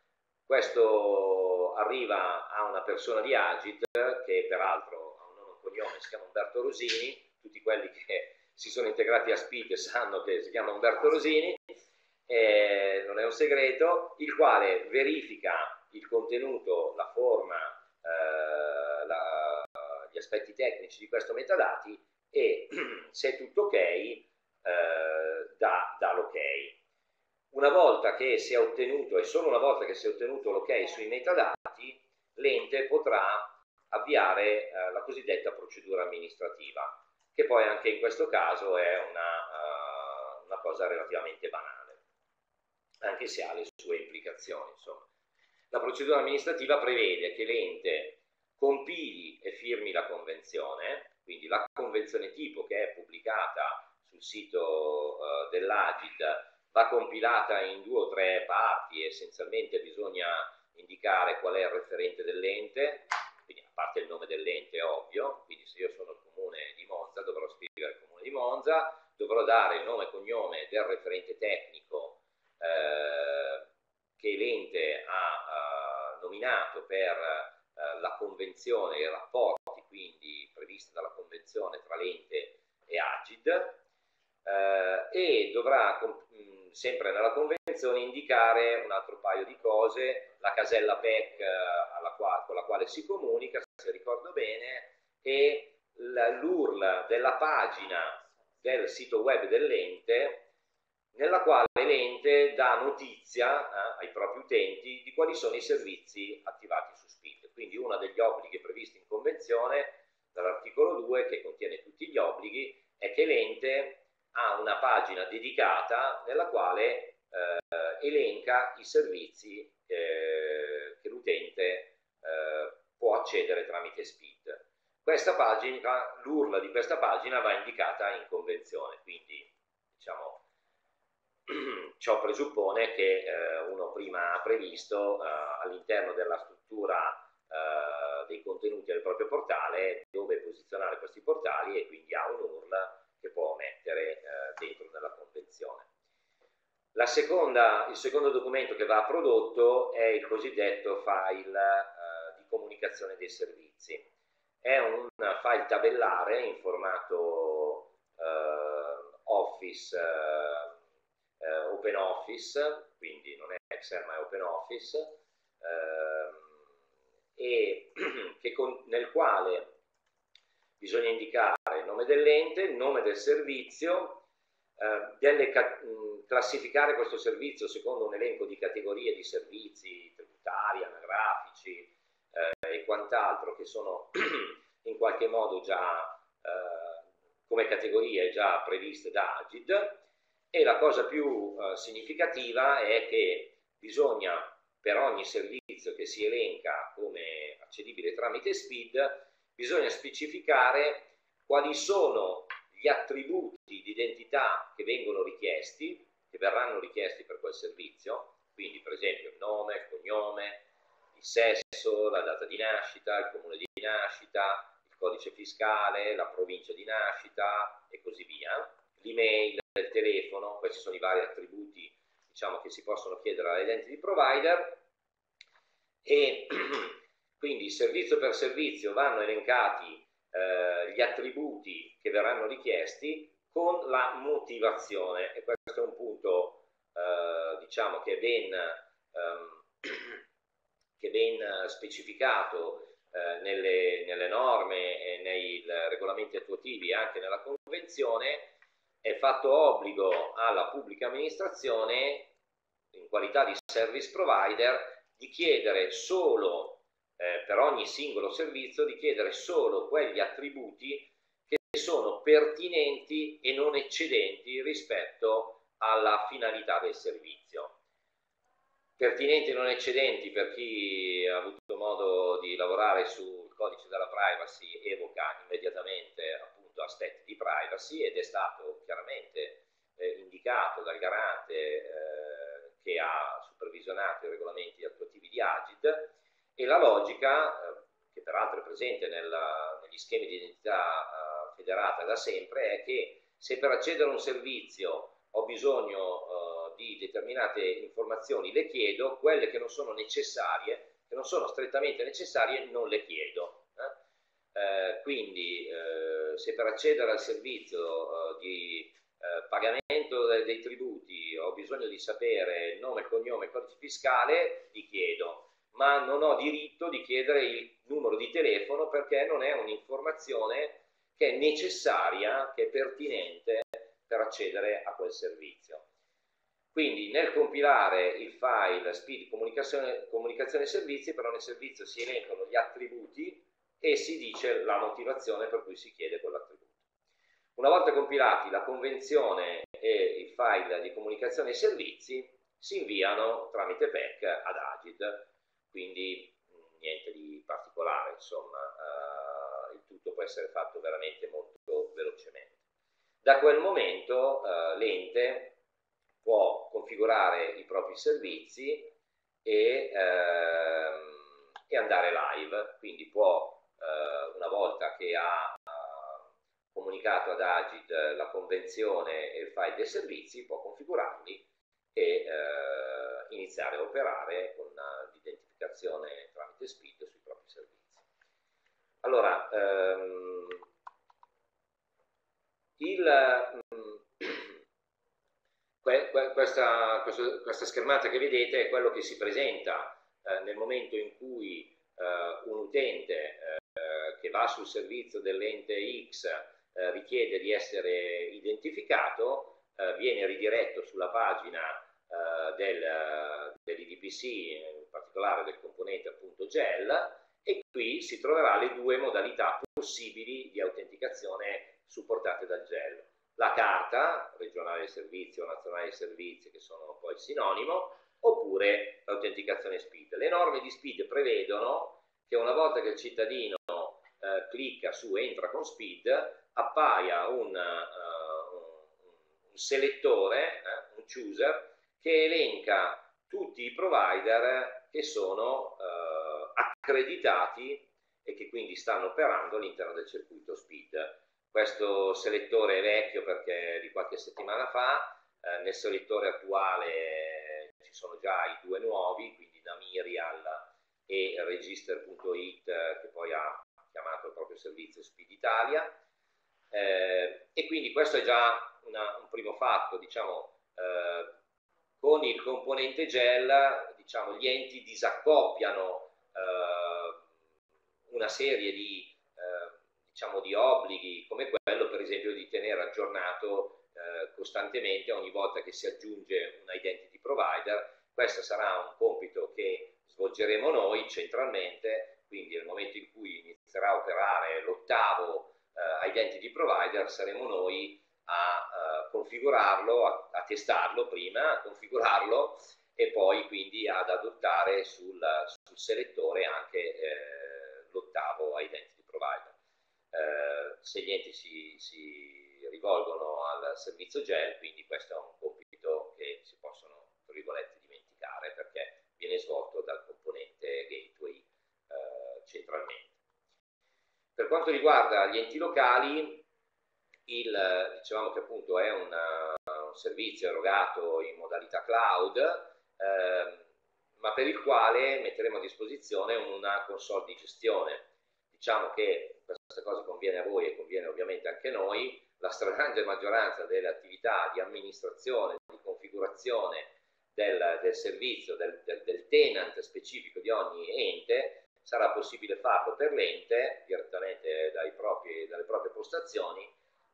questo arriva a una persona di Agid che peraltro ha un nome e un cognome, si chiama Umberto Rosini, tutti quelli che si sono integrati a SPID sanno che si chiama Umberto Rosini, eh, non è un segreto, il quale verifica il contenuto, la forma, eh, la, gli aspetti tecnici di questo metadati e se è tutto ok Eh, dà, dà l'ok. Una volta che si è ottenuto, e solo una volta che si è ottenuto l'ok sui metadati, l'ente potrà avviare eh, la cosiddetta procedura amministrativa, che poi anche in questo caso è una, uh, una cosa relativamente banale, anche se ha le sue implicazioni. Insomma. La procedura amministrativa prevede che l'ente compili e firmi la convenzione, quindi la convenzione tipo che è pubblicata sul sito uh, dell'Agid va compilata in due o tre parti, essenzialmente bisogna indicare qual è il referente dell'ente, quindi a parte il nome dell'ente è ovvio, quindi se io sono il comune di Monza dovrò scrivere il comune di Monza, dovrò dare il nome e cognome del referente tecnico eh, che l'ente ha uh, nominato per uh, la convenzione, i rapporti quindi previsti dalla convenzione tra l'ente e Agid, eh, e dovrà, mh, sempre nella convenzione, convenzione indicare un altro paio di cose, la casella P E C alla quale, con la quale si comunica, se ricordo bene, e l'U R L della pagina del sito web dell'ente, nella quale l'ente dà notizia eh, ai propri utenti di quali sono i servizi attivati su SPID. Quindi uno degli obblighi previsti in convenzione dall'articolo due, che contiene tutti gli obblighi, è che l'ente ha una pagina dedicata nella quale eh, elenca i servizi eh, che l'utente eh, può accedere tramite SPID. Questa pagina, l'U R L di questa pagina va indicata in convenzione, quindi diciamo ciò presuppone che eh, uno prima ha previsto eh, all'interno della struttura eh, dei contenuti del proprio portale dove posizionare questi portali, e quindi ha un U R L che può mettere eh, dentro nella convenzione. La seconda, il secondo documento che va prodotto è il cosiddetto file eh, di comunicazione dei servizi. È un file tabellare in formato eh, Office, eh, eh, Open Office, quindi non è Excel ma è Open Office, eh, e che con, nel quale bisogna indicare il nome dell'ente, il nome del servizio, eh, delle, mh, classificare questo servizio secondo un elenco di categorie di servizi tributari, anagrafici eh, e quant'altro che sono in qualche modo già eh, come categorie già previste da Agid. E la cosa più eh, significativa è che bisogna, per ogni servizio che si elenca come accedibile tramite SPID, bisogna specificare quali sono gli attributi di identità che vengono richiesti, che verranno richiesti per quel servizio, quindi per esempio il nome, il cognome, il sesso, la data di nascita, il comune di nascita, il codice fiscale, la provincia di nascita e così via, l'email, il telefono. Questi sono i vari attributi, diciamo, che si possono chiedere all'identity provider, e quindi servizio per servizio vanno elencati eh, gli attributi che verranno richiesti con la motivazione, e questo è un punto eh, diciamo che è ben, ehm, che è ben specificato eh, nelle, nelle norme e nei regolamenti attuativi e anche nella convenzione. È fatto obbligo alla pubblica amministrazione, in qualità di service provider, di chiedere solo eh, per ogni singolo servizio, di chiedere solo quegli attributi che sono pertinenti e non eccedenti rispetto alla finalità del servizio. Pertinenti e non eccedenti, per chi ha avuto modo di lavorare sul codice della privacy, evoca immediatamente appunto aspetti di privacy, ed è stato chiaramente eh, indicato dal garante eh, che ha supervisionato i regolamenti attuativi di Agid. E la logica, eh, che peraltro è presente nella, negli schemi di identità eh, federata da sempre, è che se per accedere a un servizio ho bisogno eh, di determinate informazioni, le chiedo, quelle che non sono necessarie, che non sono strettamente necessarie, non le chiedo. Eh? Eh, quindi eh, se per accedere al servizio eh, di eh, pagamento dei, dei tributi ho bisogno di sapere il nome, il cognome, il codice fiscale, li chiedo, ma non ho diritto di chiedere il numero di telefono, perché non è un'informazione che è necessaria, che è pertinente per accedere a quel servizio. Quindi nel compilare il file SPID comunicazione, comunicazione servizi, per ogni servizio si elencano gli attributi e si dice la motivazione per cui si chiede quell'attributo. Una volta compilati la convenzione e il file di comunicazione e servizi, si inviano tramite P E C ad Agid, quindi niente di particolare, insomma, eh, il tutto può essere fatto veramente molto velocemente. Da quel momento eh, l'ente può configurare i propri servizi e, ehm, e andare live, quindi può, eh, una volta che ha comunicato ad Agid la convenzione e il file dei servizi, può configurarli e eh, iniziare a operare con l'identificazione tramite SPID sui propri servizi. Allora, ehm, il, mh, que, que, questa, questo, questa schermata che vedete è quello che si presenta eh, nel momento in cui eh, un utente eh, che va sul servizio dell'ente X eh, richiede di essere identificato, eh, viene ridiretto sulla pagina eh, del, dell'I D P C, in particolare del componente appunto GEL, e qui si troverà le due modalità possibili di autenticazione supportate dal GEL. La carta, regionale del servizio o nazionale del servizio, che sono poi il sinonimo, oppure l'autenticazione SPID. Le norme di SPID prevedono che una volta che il cittadino eh, clicca su entra con SPID, appaia un, uh, un, un selettore, eh, un chooser, che elenca tutti i provider che sono uh, accreditati e che quindi stanno operando all'interno del circuito SPID. Questo selettore è vecchio perché di qualche settimana fa, eh, nel selettore attuale ci sono già i due nuovi, quindi Namirial e Register punto it, che poi ha chiamato il proprio servizio SPID Italia, eh, e quindi questo è già una, un primo fatto. Diciamo, eh, con il componente GEL, diciamo, gli enti disaccoppiano eh, una serie di diciamo di obblighi, come quello per esempio di tenere aggiornato eh, costantemente ogni volta che si aggiunge un identity provider. Questo sarà un compito che svolgeremo noi centralmente, quindi nel momento in cui inizierà a operare l'ottavo eh, identity provider saremo noi a eh, configurarlo, a, a testarlo prima, a configurarlo e poi quindi ad adottare sul, sul selettore anche eh, l'ottavo identity provider. Eh, se gli enti si, si rivolgono al servizio GEL, quindi questo è un compito che si possono, tra virgolette, dimenticare, perché viene svolto dal componente gateway eh, centralmente. Per quanto riguarda gli enti locali, il, dicevamo che appunto è una, un servizio erogato in modalità cloud, eh, ma per il quale metteremo a disposizione una console di gestione. Diciamo che questa cosa conviene a voi e conviene ovviamente anche a noi. La stragrande maggioranza delle attività di amministrazione, di configurazione del, del servizio, del, del, del tenant specifico di ogni ente, sarà possibile farlo per l'ente direttamente dai propri, dalle proprie postazioni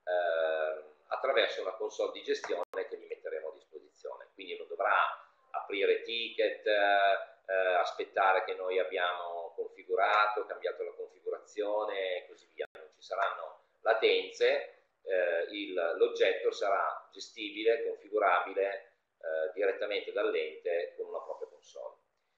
eh, attraverso una console di gestione che gli metteremo a disposizione. Quindi non dovrà aprire ticket, eh, aspettare che noi abbiamo configurato, cambiato la configurazione e così via. Non ci saranno latenze, eh, l'oggetto sarà gestibile, configurabile eh, direttamente dall'ente con una propria console.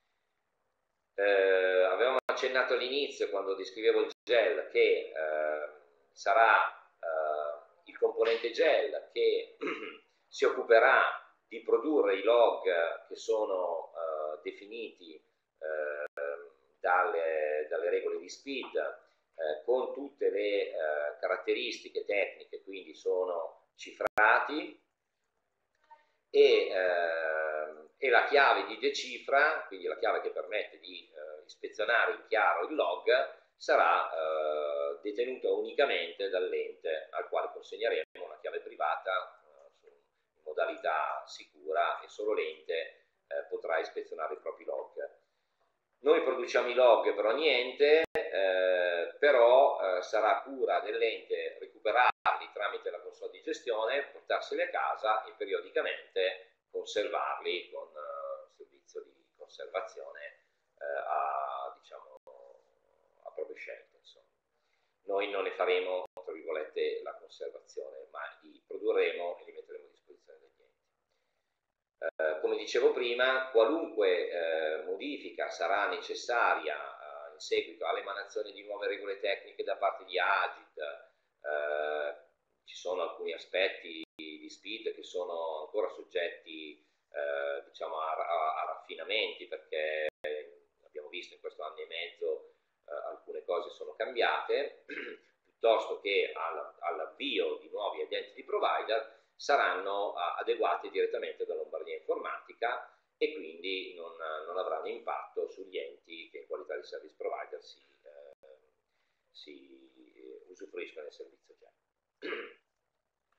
Eh, avevamo accennato all'inizio, quando descrivevo il GEL, che eh, sarà eh, il componente GEL che si occuperà di produrre i log che sono eh, definiti eh, dalle, dalle regole di SPID, eh, con tutte le eh, caratteristiche tecniche, quindi sono cifrati, e, eh, e la chiave di decifra, quindi la chiave che permette di eh, ispezionare in chiaro il log, sarà eh, detenuta unicamente dall'ente, al quale consegneremo una chiave privata in modalità sicura, e solo l'ente eh, potrà ispezionare i propri log. Noi produciamo i log per ogni ente, eh, però eh, sarà cura dell'ente recuperarli tramite la console di gestione, portarseli a casa e periodicamente conservarli con uh, servizio di conservazione eh, a, diciamo, a propria scelta. Insomma. Noi non ne faremo, tra virgolette, la conservazione, ma li produrremo e li metteremo a disposizione degli enti. Eh, come dicevo prima, qualunque eh, modifica sarà necessaria eh, in seguito all'emanazione di nuove regole tecniche da parte di Agit, eh, ci sono alcuni aspetti di SPID che sono ancora soggetti eh, diciamo a, a, a raffinamenti, perché abbiamo visto in questo anno e mezzo eh, alcune cose sono cambiate, piuttosto che all'avvio di nuovi identity provider saranno adeguati direttamente da Lombardia Informatica e quindi non, non avranno impatto sugli enti che in qualità di service provider si, eh, si usufruiscono del servizio GEL.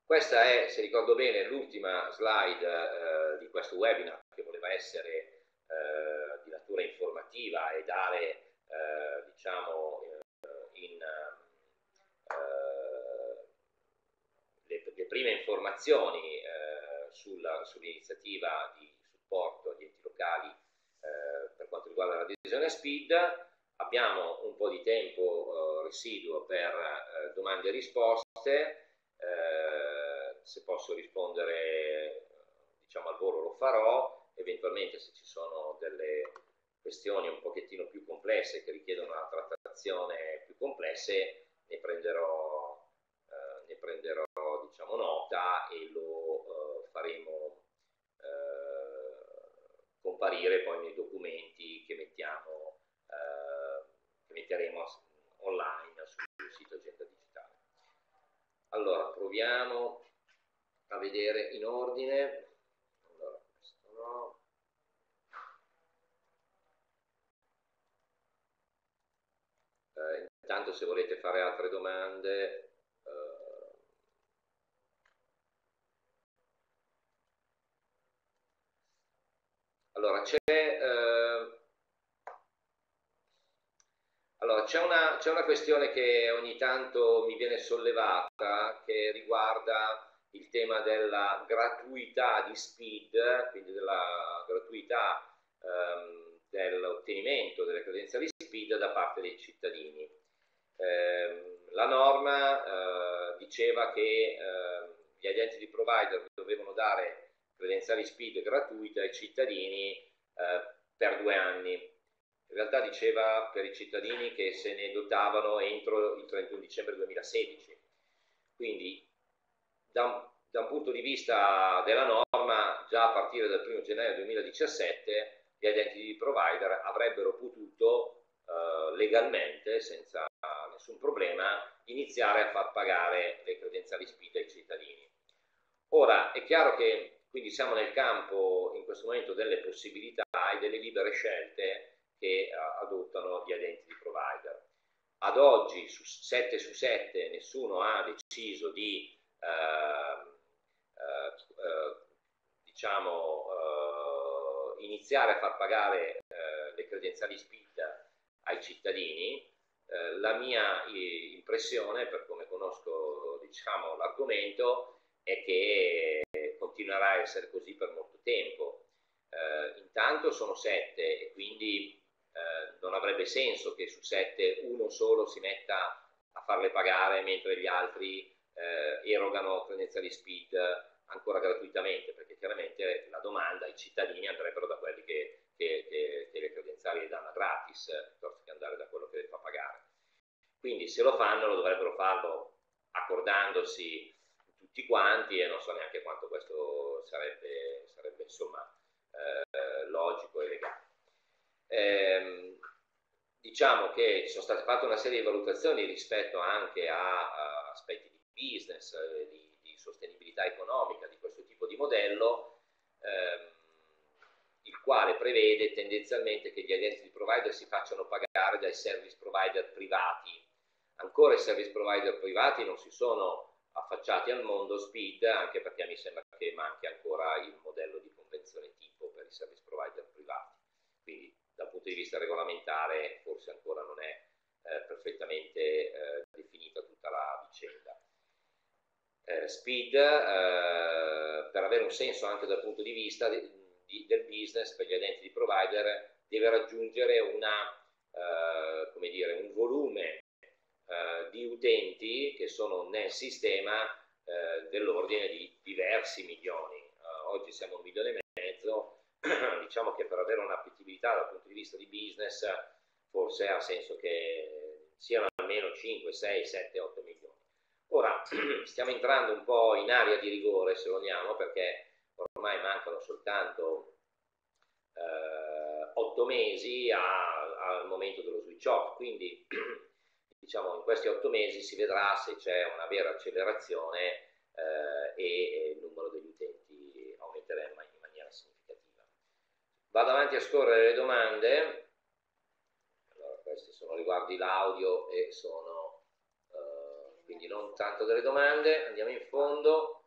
Questa è, se ricordo bene, l'ultima slide eh, di questo webinar, che voleva essere eh, di natura informativa e dare, eh, diciamo, in, eh, le, le prime informazioni eh, sull'iniziativa sull di supporto agli enti locali eh, per quanto riguarda l'adesione a SPID. Abbiamo un po' di tempo eh, residuo per eh, domande e risposte. Eh, se posso rispondere, diciamo, al volo lo farò. Eventualmente, se ci sono delle questioni un pochettino più complesse che richiedono una trattazione più complesse, ne prenderò, eh, ne prenderò diciamo, nota e lo eh, faremo eh, comparire poi nei documenti che mettiamo, eh, che metteremo online sul sito Agenda Digitale. Allora, proviamo a vedere in ordine. Allora, questo no. Eh, intanto, se volete fare altre domande, eh, allora c'è eh, allora, c'è una, c'è una questione che ogni tanto mi viene sollevata, che riguarda il tema della gratuità di SPID, quindi della gratuità ehm, dell'ottenimento delle credenziali SPID da parte dei cittadini. Eh, la norma eh, diceva che eh, gli identity provider dovevano dare credenziali SPID gratuite ai cittadini eh, per due anni. In realtà diceva per i cittadini che se ne dotavano entro il trentuno dicembre duemilasedici. Quindi da un, da un punto di vista della norma, già a partire dal primo gennaio duemiladiciassette gli identity provider avrebbero potuto eh, legalmente, senza nessun problema, iniziare a far pagare le credenziali SPID ai cittadini. Ora è chiaro che quindi siamo nel campo in questo momento delle possibilità e delle libere scelte che uh, adottano gli identity provider. Ad oggi su sette su sette nessuno ha deciso di uh, uh, uh, diciamo uh, iniziare a far pagare uh, le credenziali SPID ai cittadini. Uh, la mia impressione, per come conosco diciamo l'argomento, è che continuerà a essere così per molto tempo. Uh, intanto sono sette e quindi Eh, non avrebbe senso che su sette uno solo si metta a farle pagare mentre gli altri eh, erogano credenziali SPID ancora gratuitamente, perché chiaramente la domanda, i cittadini andrebbero da quelli che, che, che, che le credenziali le danno gratis piuttosto che andare da quello che le fa pagare. Quindi se lo fanno lo dovrebbero farlo accordandosi tutti quanti, e non so neanche quanto questo sarebbe, sarebbe insomma eh, logico e legale. Eh, diciamo che sono state fatte una serie di valutazioni rispetto anche a, a aspetti di business, eh, di, di sostenibilità economica di questo tipo di modello, ehm, il quale prevede tendenzialmente che gli identity provider si facciano pagare dai service provider privati. Ancora i service provider privati non si sono affacciati al mondo SPID, anche perché mi sembra che manchi ancora il modello di convenzione tipo per i service provider privati. Quindi dal punto di vista regolamentare forse ancora non è eh, perfettamente eh, definita tutta la vicenda. Eh, SPID, eh, per avere un senso anche dal punto di vista di, di, del business per gli identity provider, deve raggiungere una, eh, come dire, un volume eh, di utenti che sono nel sistema eh, dell'ordine di diversi milioni. Eh, oggi siamo un milione e mezzo. Diciamo che per avere un'appetibilità dal punto di vista di business forse ha senso che siano almeno cinque, sei, sette, otto milioni. Ora stiamo entrando un po' in area di rigore, se vogliamo, perché ormai mancano soltanto eh, otto mesi a, al momento dello switch off, quindi diciamo in questi otto mesi si vedrà se c'è una vera accelerazione eh, e il numero degli utenti aumenterà in maniera significativa. Vado avanti a scorrere le domande. Allora, questi sono riguardi l'audio e sono eh, quindi non tanto delle domande, andiamo in fondo.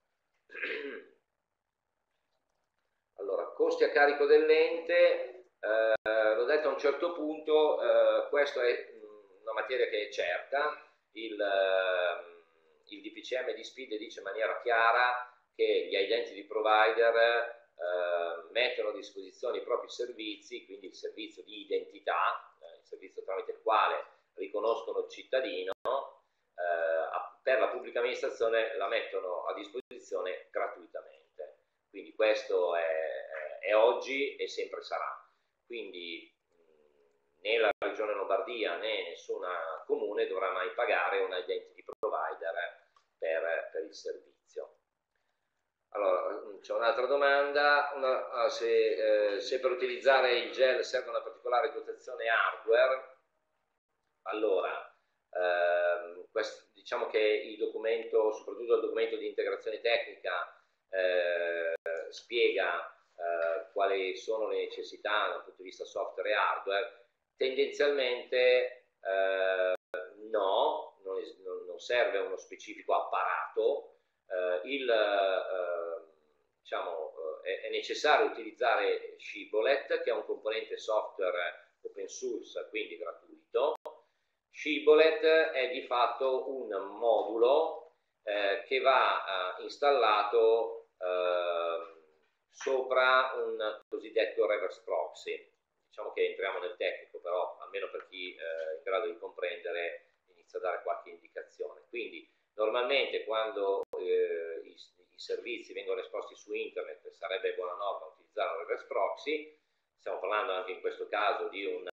Allora, costi a carico dell'ente, eh, l'ho detto a un certo punto, eh, questa è una materia che è certa, il, eh, il D P C M di SPID dice in maniera chiara che gli identity provider eh, mettono a disposizione i propri servizi, quindi il servizio di identità, eh, il servizio tramite il quale riconoscono il cittadino, eh, per la pubblica amministrazione la mettono a disposizione gratuitamente. Quindi questo è, è oggi e sempre sarà. Quindi né la Regione Lombardia né nessuna comune dovrà mai pagare un identity provider per, per il servizio. Allora, c'è un'altra domanda, una, se, eh, se per utilizzare il G E L serve una particolare dotazione hardware. Allora, ehm, questo, diciamo che il documento, soprattutto il documento di integrazione tecnica, eh, spiega eh, quali sono le necessità dal punto di vista software e hardware. Tendenzialmente eh, no, non, es- non- non serve uno specifico apparato. Eh, il, eh, diciamo, eh, è necessario utilizzare Shibboleth, che è un componente software open source, quindi gratuito. Shibboleth è di fatto un modulo eh, che va eh, installato eh, sopra un cosiddetto reverse proxy. Diciamo che entriamo nel tecnico, però almeno per chi eh, è in grado di comprendere inizia a dare qualche indicazione. Quindi normalmente quando eh, i, i servizi vengono esposti su internet sarebbe buona norma utilizzare un reverse proxy. Stiamo parlando anche in questo caso di una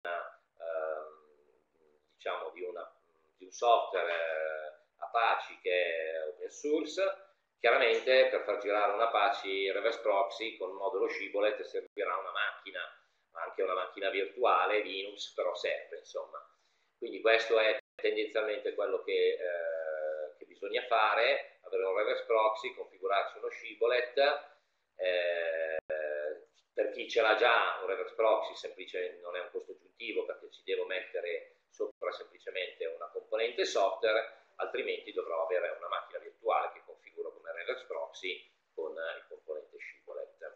diciamo di, una, di un software eh, Apache che è open source. Chiaramente per far girare un Apache reverse proxy con il modulo Shibboleth servirà una macchina, anche una macchina virtuale Linux, però serve, insomma. Quindi questo è tendenzialmente quello che, eh, che bisogna fare, avere un reverse proxy, configurarsi uno Shibboleth. Eh, per chi ce l'ha già un reverse proxy semplice non è un costo aggiuntivo, perché ci devo mettere sopra semplicemente una componente software, altrimenti dovrò avere una macchina virtuale che configuro come reverse proxy con il componente Shibboleth.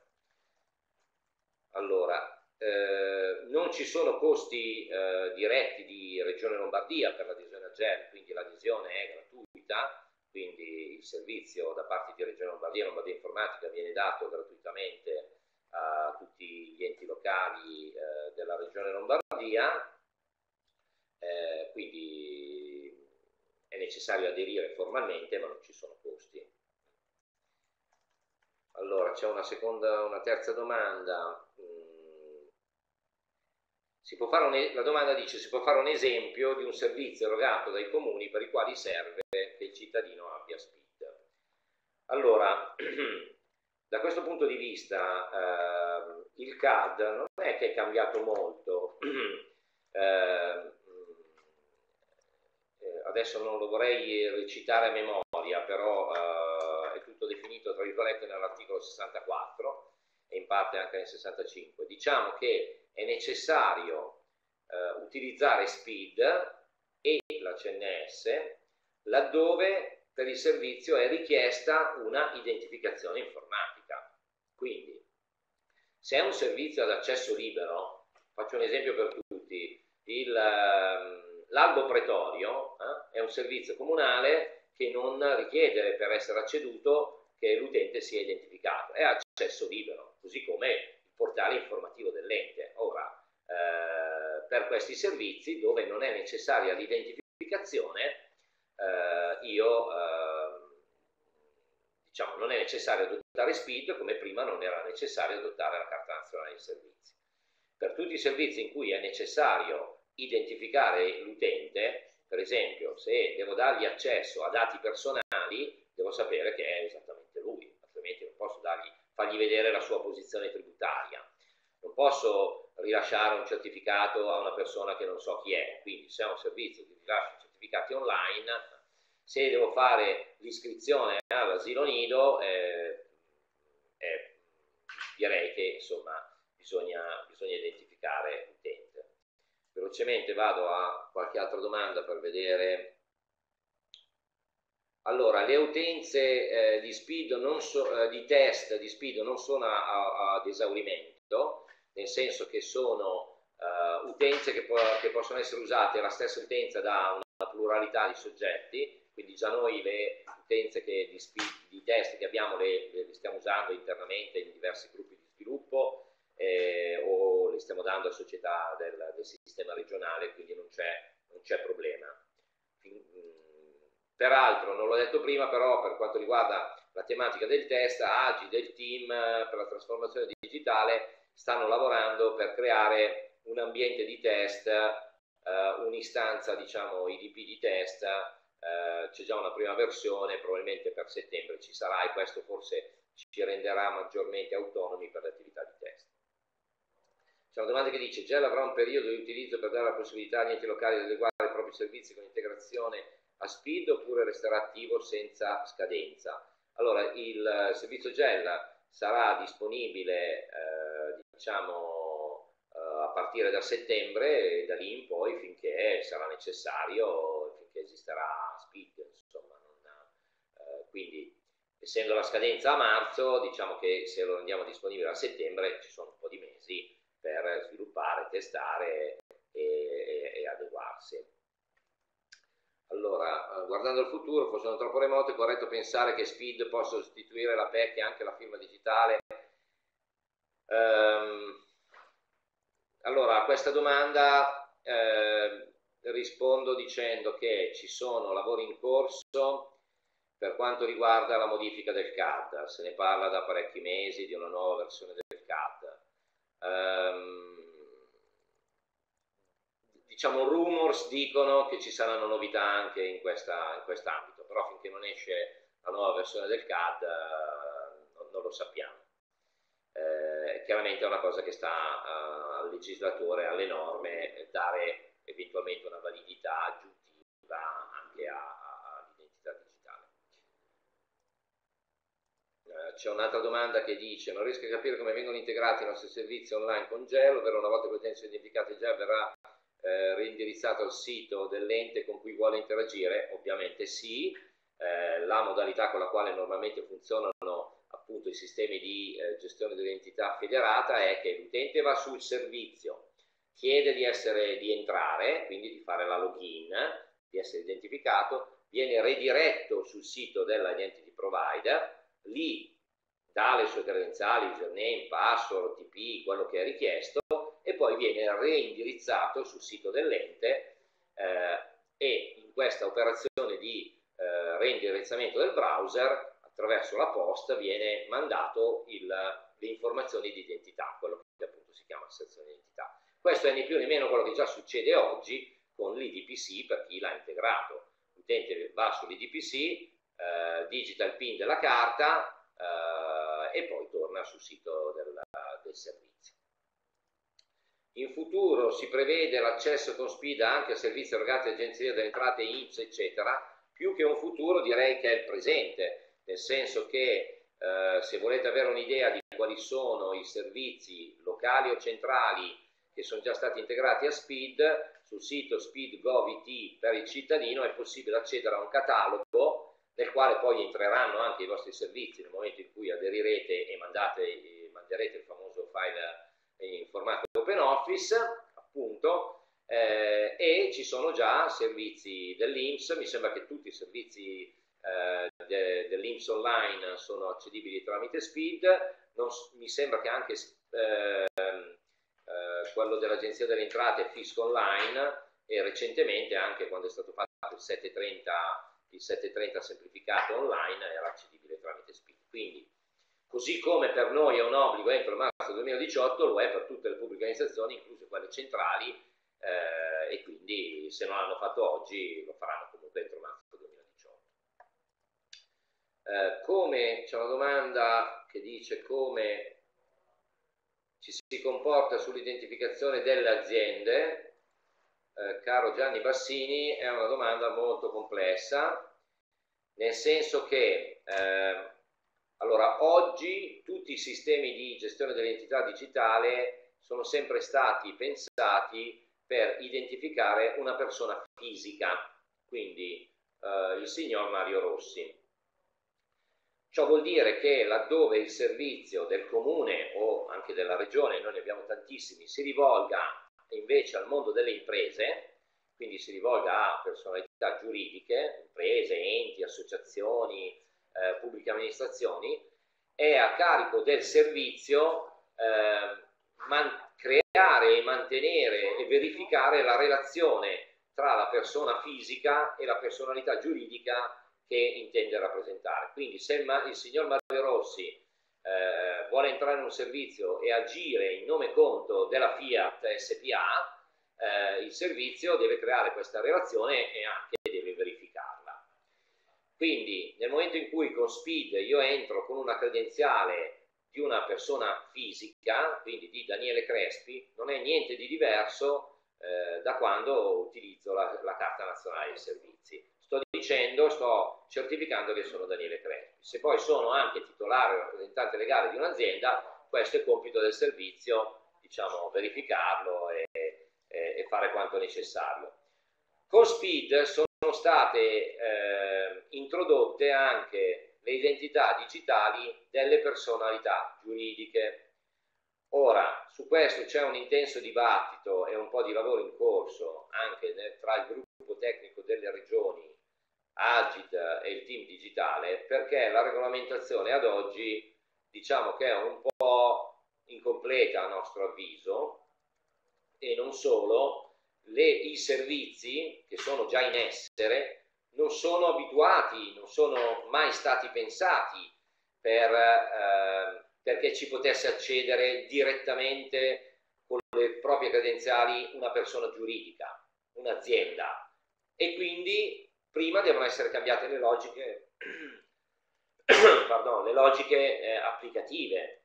Allora, eh, non ci sono costi eh, diretti di Regione Lombardia per l'adesione a G E L, quindi l'adesione è gratuita, quindi il servizio da parte di Regione Lombardia e Lombardia Informatica viene dato gratuitamente a tutti gli enti locali eh, della Regione Lombardia. Eh, quindi è necessario aderire formalmente, ma non ci sono costi. Allora, c'è una seconda, una terza domanda. Mm. Si può fare un, la domanda dice: si può fare un esempio di un servizio erogato dai comuni per i quali serve che il cittadino abbia SPID? Allora, da questo punto di vista, eh, il C A D non è che è cambiato molto. eh, Adesso non lo vorrei recitare a memoria, però eh, è tutto definito tra virgolette nell'articolo sessantaquattro e in parte anche nel sessantacinque. Diciamo che è necessario eh, utilizzare SPID e la C N S laddove per il servizio è richiesta una identificazione informatica. Quindi, se è un servizio ad accesso libero, faccio un esempio per tutti, il... L'albo pretorio eh, è un servizio comunale che non richiede per essere acceduto che l'utente sia identificato, è accesso libero, così come il portale informativo dell'ente. Ora, eh, per questi servizi dove non è necessaria l'identificazione, eh, io eh, diciamo non è necessario adottare SPID come prima non era necessario adottare la carta nazionale dei servizi. Per tutti i servizi in cui è necessario identificare l'utente, per esempio se devo dargli accesso a dati personali devo sapere che è esattamente lui, altrimenti non posso dargli, fargli vedere la sua posizione tributaria, non posso rilasciare un certificato a una persona che non so chi è. Quindi se è un servizio che rilascia certificati online, se devo fare l'iscrizione all'asilo nido eh, eh, direi che insomma bisogna, bisogna identificare l'utente. Velocemente vado a qualche altra domanda per vedere Allora, le utenze eh, di, speed non so, eh, di test di SPID non sono a, a, ad esaurimento, nel senso che sono uh, utenze che, po che possono essere usate, la stessa utenza da una pluralità di soggetti, quindi già noi le utenze che di, speed, di test che abbiamo le, le stiamo usando internamente in diversi gruppi di sviluppo eh, o le stiamo dando a società del, del sistema regionale, quindi non c'è problema. Peraltro, non l'ho detto prima, però per quanto riguarda la tematica del test, Agi del team per la trasformazione digitale stanno lavorando per creare un ambiente di test, eh, un'istanza, diciamo, I D P di test, eh, c'è già una prima versione, probabilmente per settembre ci sarà e questo forse ci renderà maggiormente autonomi per le attività di test. C'è una domanda che dice: Gel avrà un periodo di utilizzo per dare la possibilità agli enti locali di adeguare i propri servizi con integrazione a SPID oppure resterà attivo senza scadenza? Allora, il servizio Gel sarà disponibile eh, diciamo eh, a partire da settembre e da lì in poi finché sarà necessario, finché esisterà SPID, insomma, non, eh, quindi essendo la scadenza a marzo, diciamo che se lo rendiamo disponibile a settembre ci sono un po' di mesi per sviluppare, testare e, e, e adeguarsi. Allora, guardando al futuro, forse non troppo remoto, è corretto pensare che SPID possa sostituire la P E C e anche la firma digitale? Ehm, allora, a questa domanda eh, rispondo dicendo che ci sono lavori in corso per quanto riguarda la modifica del C A D. Se ne parla da parecchi mesi di una nuova versione del C A D. Um, diciamo rumors dicono che ci saranno novità anche in, questa, in quest'ambito, però finché non esce la nuova versione del C A D uh, non, non lo sappiamo. Eh, chiaramente è una cosa che sta uh, al legislatore, alle norme, dare eventualmente una validità aggiuntiva anche all'identità digitale. C'è un'altra domanda che dice: non riesco a capire come vengono integrati i nostri servizi online con Gel, ovvero una volta che l'utenza identificata già verrà eh, reindirizzato al sito dell'ente con cui vuole interagire. Ovviamente sì, eh, la modalità con la quale normalmente funzionano appunto i sistemi di eh, gestione dell'entità federata è che l'utente va sul servizio, chiede di, essere, di entrare, quindi di fare la login, di essere identificato, viene rediretto sul sito dell'identity provider, lì dà le sue credenziali, username, password, O T P, quello che è richiesto, e poi viene reindirizzato sul sito dell'ente eh, e in questa operazione di eh, reindirizzamento del browser, attraverso la posta, viene mandato il, le informazioni di identità, quello che appunto si chiama asserzione di identità. Questo è né più né meno quello che già succede oggi con l'I D P C per chi l'ha integrato. L'utente va sull'I D P C, eh, digita il PIN della carta, Uh, e poi torna sul sito del, del servizio. In futuro si prevede l'accesso con SPID anche a servizi erogati all'Agenzia delle Entrate, I N P S, eccetera. Più che un futuro direi che è il presente, nel senso che uh, se volete avere un'idea di quali sono i servizi locali o centrali che sono già stati integrati a SPID, sul sito speed punto gov punto it per il cittadino è possibile accedere a un catalogo nel quale poi entreranno anche i vostri servizi nel momento in cui aderirete e mandate, e manderete il famoso file in formato OpenOffice, appunto, eh, e ci sono già servizi dell'I N P S, mi sembra che tutti i servizi eh, de, dell'I N P S online sono accedibili tramite SPID, non, mi sembra che anche eh, eh, quello dell'Agenzia delle Entrate è Fisco Online, e recentemente anche quando è stato fatto il settecentotrenta il settecentotrenta semplificato online era accedibile tramite SPID. Quindi, così come per noi è un obbligo entro marzo duemiladiciotto, lo è per tutte le pubbliche amministrazioni, incluse quelle centrali, eh, e quindi se non l'hanno fatto oggi lo faranno comunque entro marzo duemiladiciotto. Eh, come c'è una domanda che dice come ci si comporta sull'identificazione delle aziende. Eh, caro Gianni Bassini, è una domanda molto complessa, nel senso che eh, allora, oggi tutti i sistemi di gestione dell'identità digitale sono sempre stati pensati per identificare una persona fisica, quindi eh, il signor Mario Rossi. Ciò vuol dire che laddove il servizio del comune o anche della regione, noi ne abbiamo tantissimi, si rivolga invece al mondo delle imprese, quindi si rivolga a personalità giuridiche, imprese, enti, associazioni, eh, pubbliche amministrazioni, è a carico del servizio eh, man- creare e mantenere e verificare la relazione tra la persona fisica e la personalità giuridica che intende rappresentare. Quindi se il, il signor Mario Rossi eh, vuole entrare in un servizio e agire in nome e conto della Fiat S P A, eh, il servizio deve creare questa relazione e anche deve verificarla. Quindi nel momento in cui con Speed io entro con una credenziale di una persona fisica, quindi di Daniele Crespi, non è niente di diverso eh, da quando utilizzo la, la Carta Nazionale dei Servizi. Sto dicendo, sto certificando che sono Daniele Crespi. Se poi sono anche titolare o rappresentante legale di un'azienda, questo è compito del servizio, diciamo, verificarlo e, e, e fare quanto necessario. Con Speed sono state eh, introdotte anche le identità digitali delle personalità giuridiche. Ora, su questo c'è un intenso dibattito e un po' di lavoro in corso anche nel, tra il gruppo tecnico delle regioni, Agid e il team digitale, perché la regolamentazione ad oggi diciamo che è un po' incompleta a nostro avviso, e non solo, le, i servizi che sono già in essere non sono abituati, non sono mai stati pensati per, eh, perché ci potesse accedere direttamente con le proprie credenziali una persona giuridica, un'azienda, e quindi prima devono essere cambiate le logiche, pardon, le logiche eh, applicative.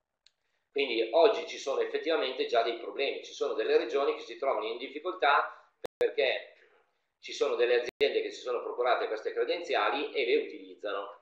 Quindi oggi ci sono effettivamente già dei problemi, ci sono delle regioni che si trovano in difficoltà perché ci sono delle aziende che si sono procurate queste credenziali e le utilizzano.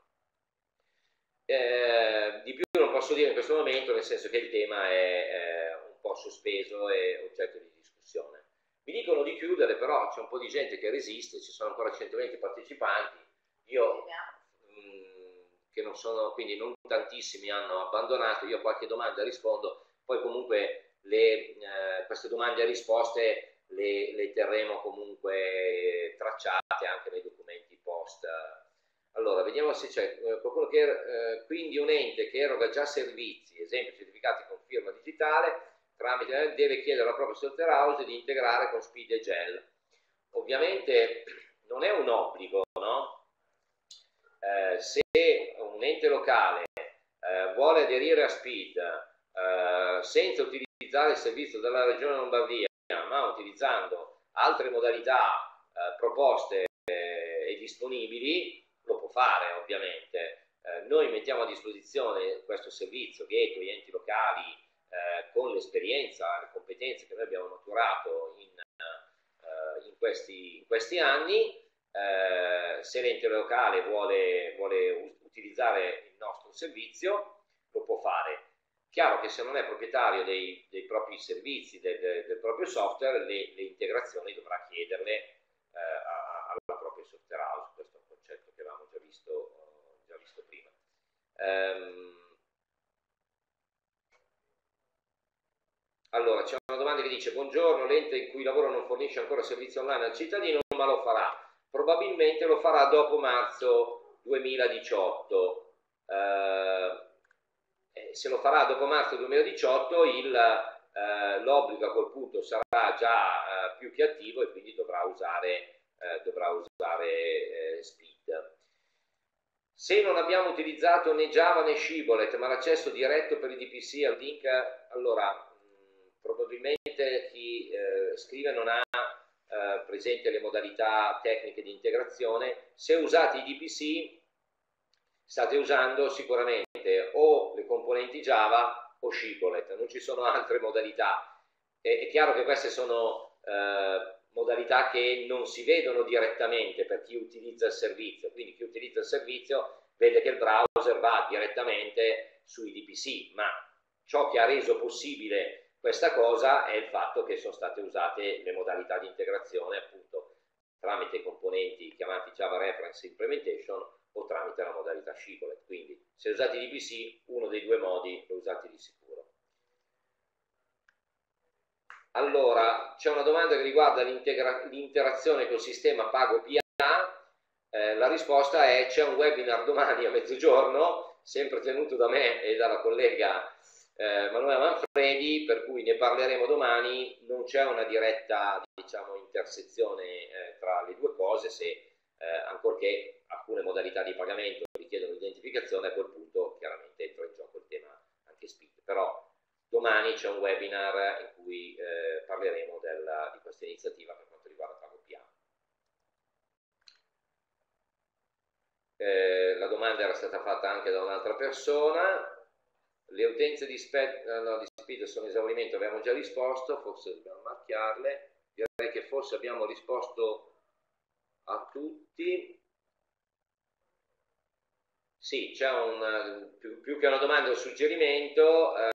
Eh, di più non posso dire in questo momento, nel senso che il tema è, è un po' sospeso e oggetto di discussione. Mi dicono di chiudere, però c'è un po' di gente che resiste, ci sono ancora centoventi partecipanti, io mh, che non sono, quindi non tantissimi hanno abbandonato, io a qualche domanda rispondo, poi comunque le, eh, queste domande e risposte le, le terremo comunque tracciate anche nei documenti post. Allora, vediamo se c'è qualcuno che, eh, quindi un ente che eroga già servizi, esempio certificati con firma digitale, tramite deve chiedere alla propria software house di integrare con Speed e Gel. Ovviamente non è un obbligo, no? Eh, se un ente locale eh, vuole aderire a Speed eh, senza utilizzare il servizio della Regione Lombardia, ma utilizzando altre modalità eh, proposte eh, e disponibili, lo può fare ovviamente. Eh, noi mettiamo a disposizione questo servizio che gli enti locali eh, con l'esperienza, le competenze che noi abbiamo maturato in, eh, in, questi, in questi anni. Eh, se l'ente locale vuole, vuole utilizzare il nostro servizio, lo può fare. Chiaro che se non è proprietario dei, dei propri servizi, del, del proprio software, le, le integrazioni dovrà chiederle eh, alla propria software house. Questo è un concetto che avevamo già visto, già visto prima. Um, allora, c'è una domanda che dice: buongiorno, l'ente in cui lavoro non fornisce ancora servizio online al cittadino, ma lo farà. Probabilmente lo farà dopo marzo duemiladiciotto. Eh, se lo farà dopo marzo duemiladiciotto, eh, l'obbligo a quel punto sarà già eh, più che attivo e quindi dovrà usare, eh, dovrà usare eh, Speed. Se non abbiamo utilizzato né Java né Shibboleth, ma l'accesso diretto per i D P C al link, allora mh, probabilmente chi eh, scrive non ha eh, presente le modalità tecniche di integrazione. Se usate i D P C state usando sicuramente o le componenti Java o Shibboleth, non ci sono altre modalità. È, è chiaro che queste sono eh, modalità che non si vedono direttamente per chi utilizza il servizio, quindi chi utilizza il servizio vede che il browser va direttamente sui D P C, ma ciò che ha reso possibile questa cosa è il fatto che sono state usate le modalità di integrazione appunto tramite i componenti chiamati Java Reference Implementation o tramite la modalità Shibboleth. Quindi se usate D B C, uno dei due modi lo usate di sicuro. Allora, c'è una domanda che riguarda l'interazione col sistema Pago P A. Eh, la risposta è: c'è un webinar domani a mezzogiorno, sempre tenuto da me e dalla collega eh, Manuela Manfredi, per cui ne parleremo domani. Non c'è una diretta, diciamo, intersezione eh, tra le due cose, se eh, ancorché alcune modalità di pagamento richiedono l'identificazione, a quel punto chiaramente entra in gioco il tema anche S P I D. Però domani c'è un webinar in cui eh, parleremo della, di questa iniziativa per quanto riguarda Pago P A. Eh, la domanda era stata fatta anche da un'altra persona. Le utenze di, Speed, no, di Speed sono in esaurimento, abbiamo già risposto, forse dobbiamo marchiarle. Direi che forse abbiamo risposto a tutti. Sì, c'è un, più, più che una domanda, un suggerimento. Eh,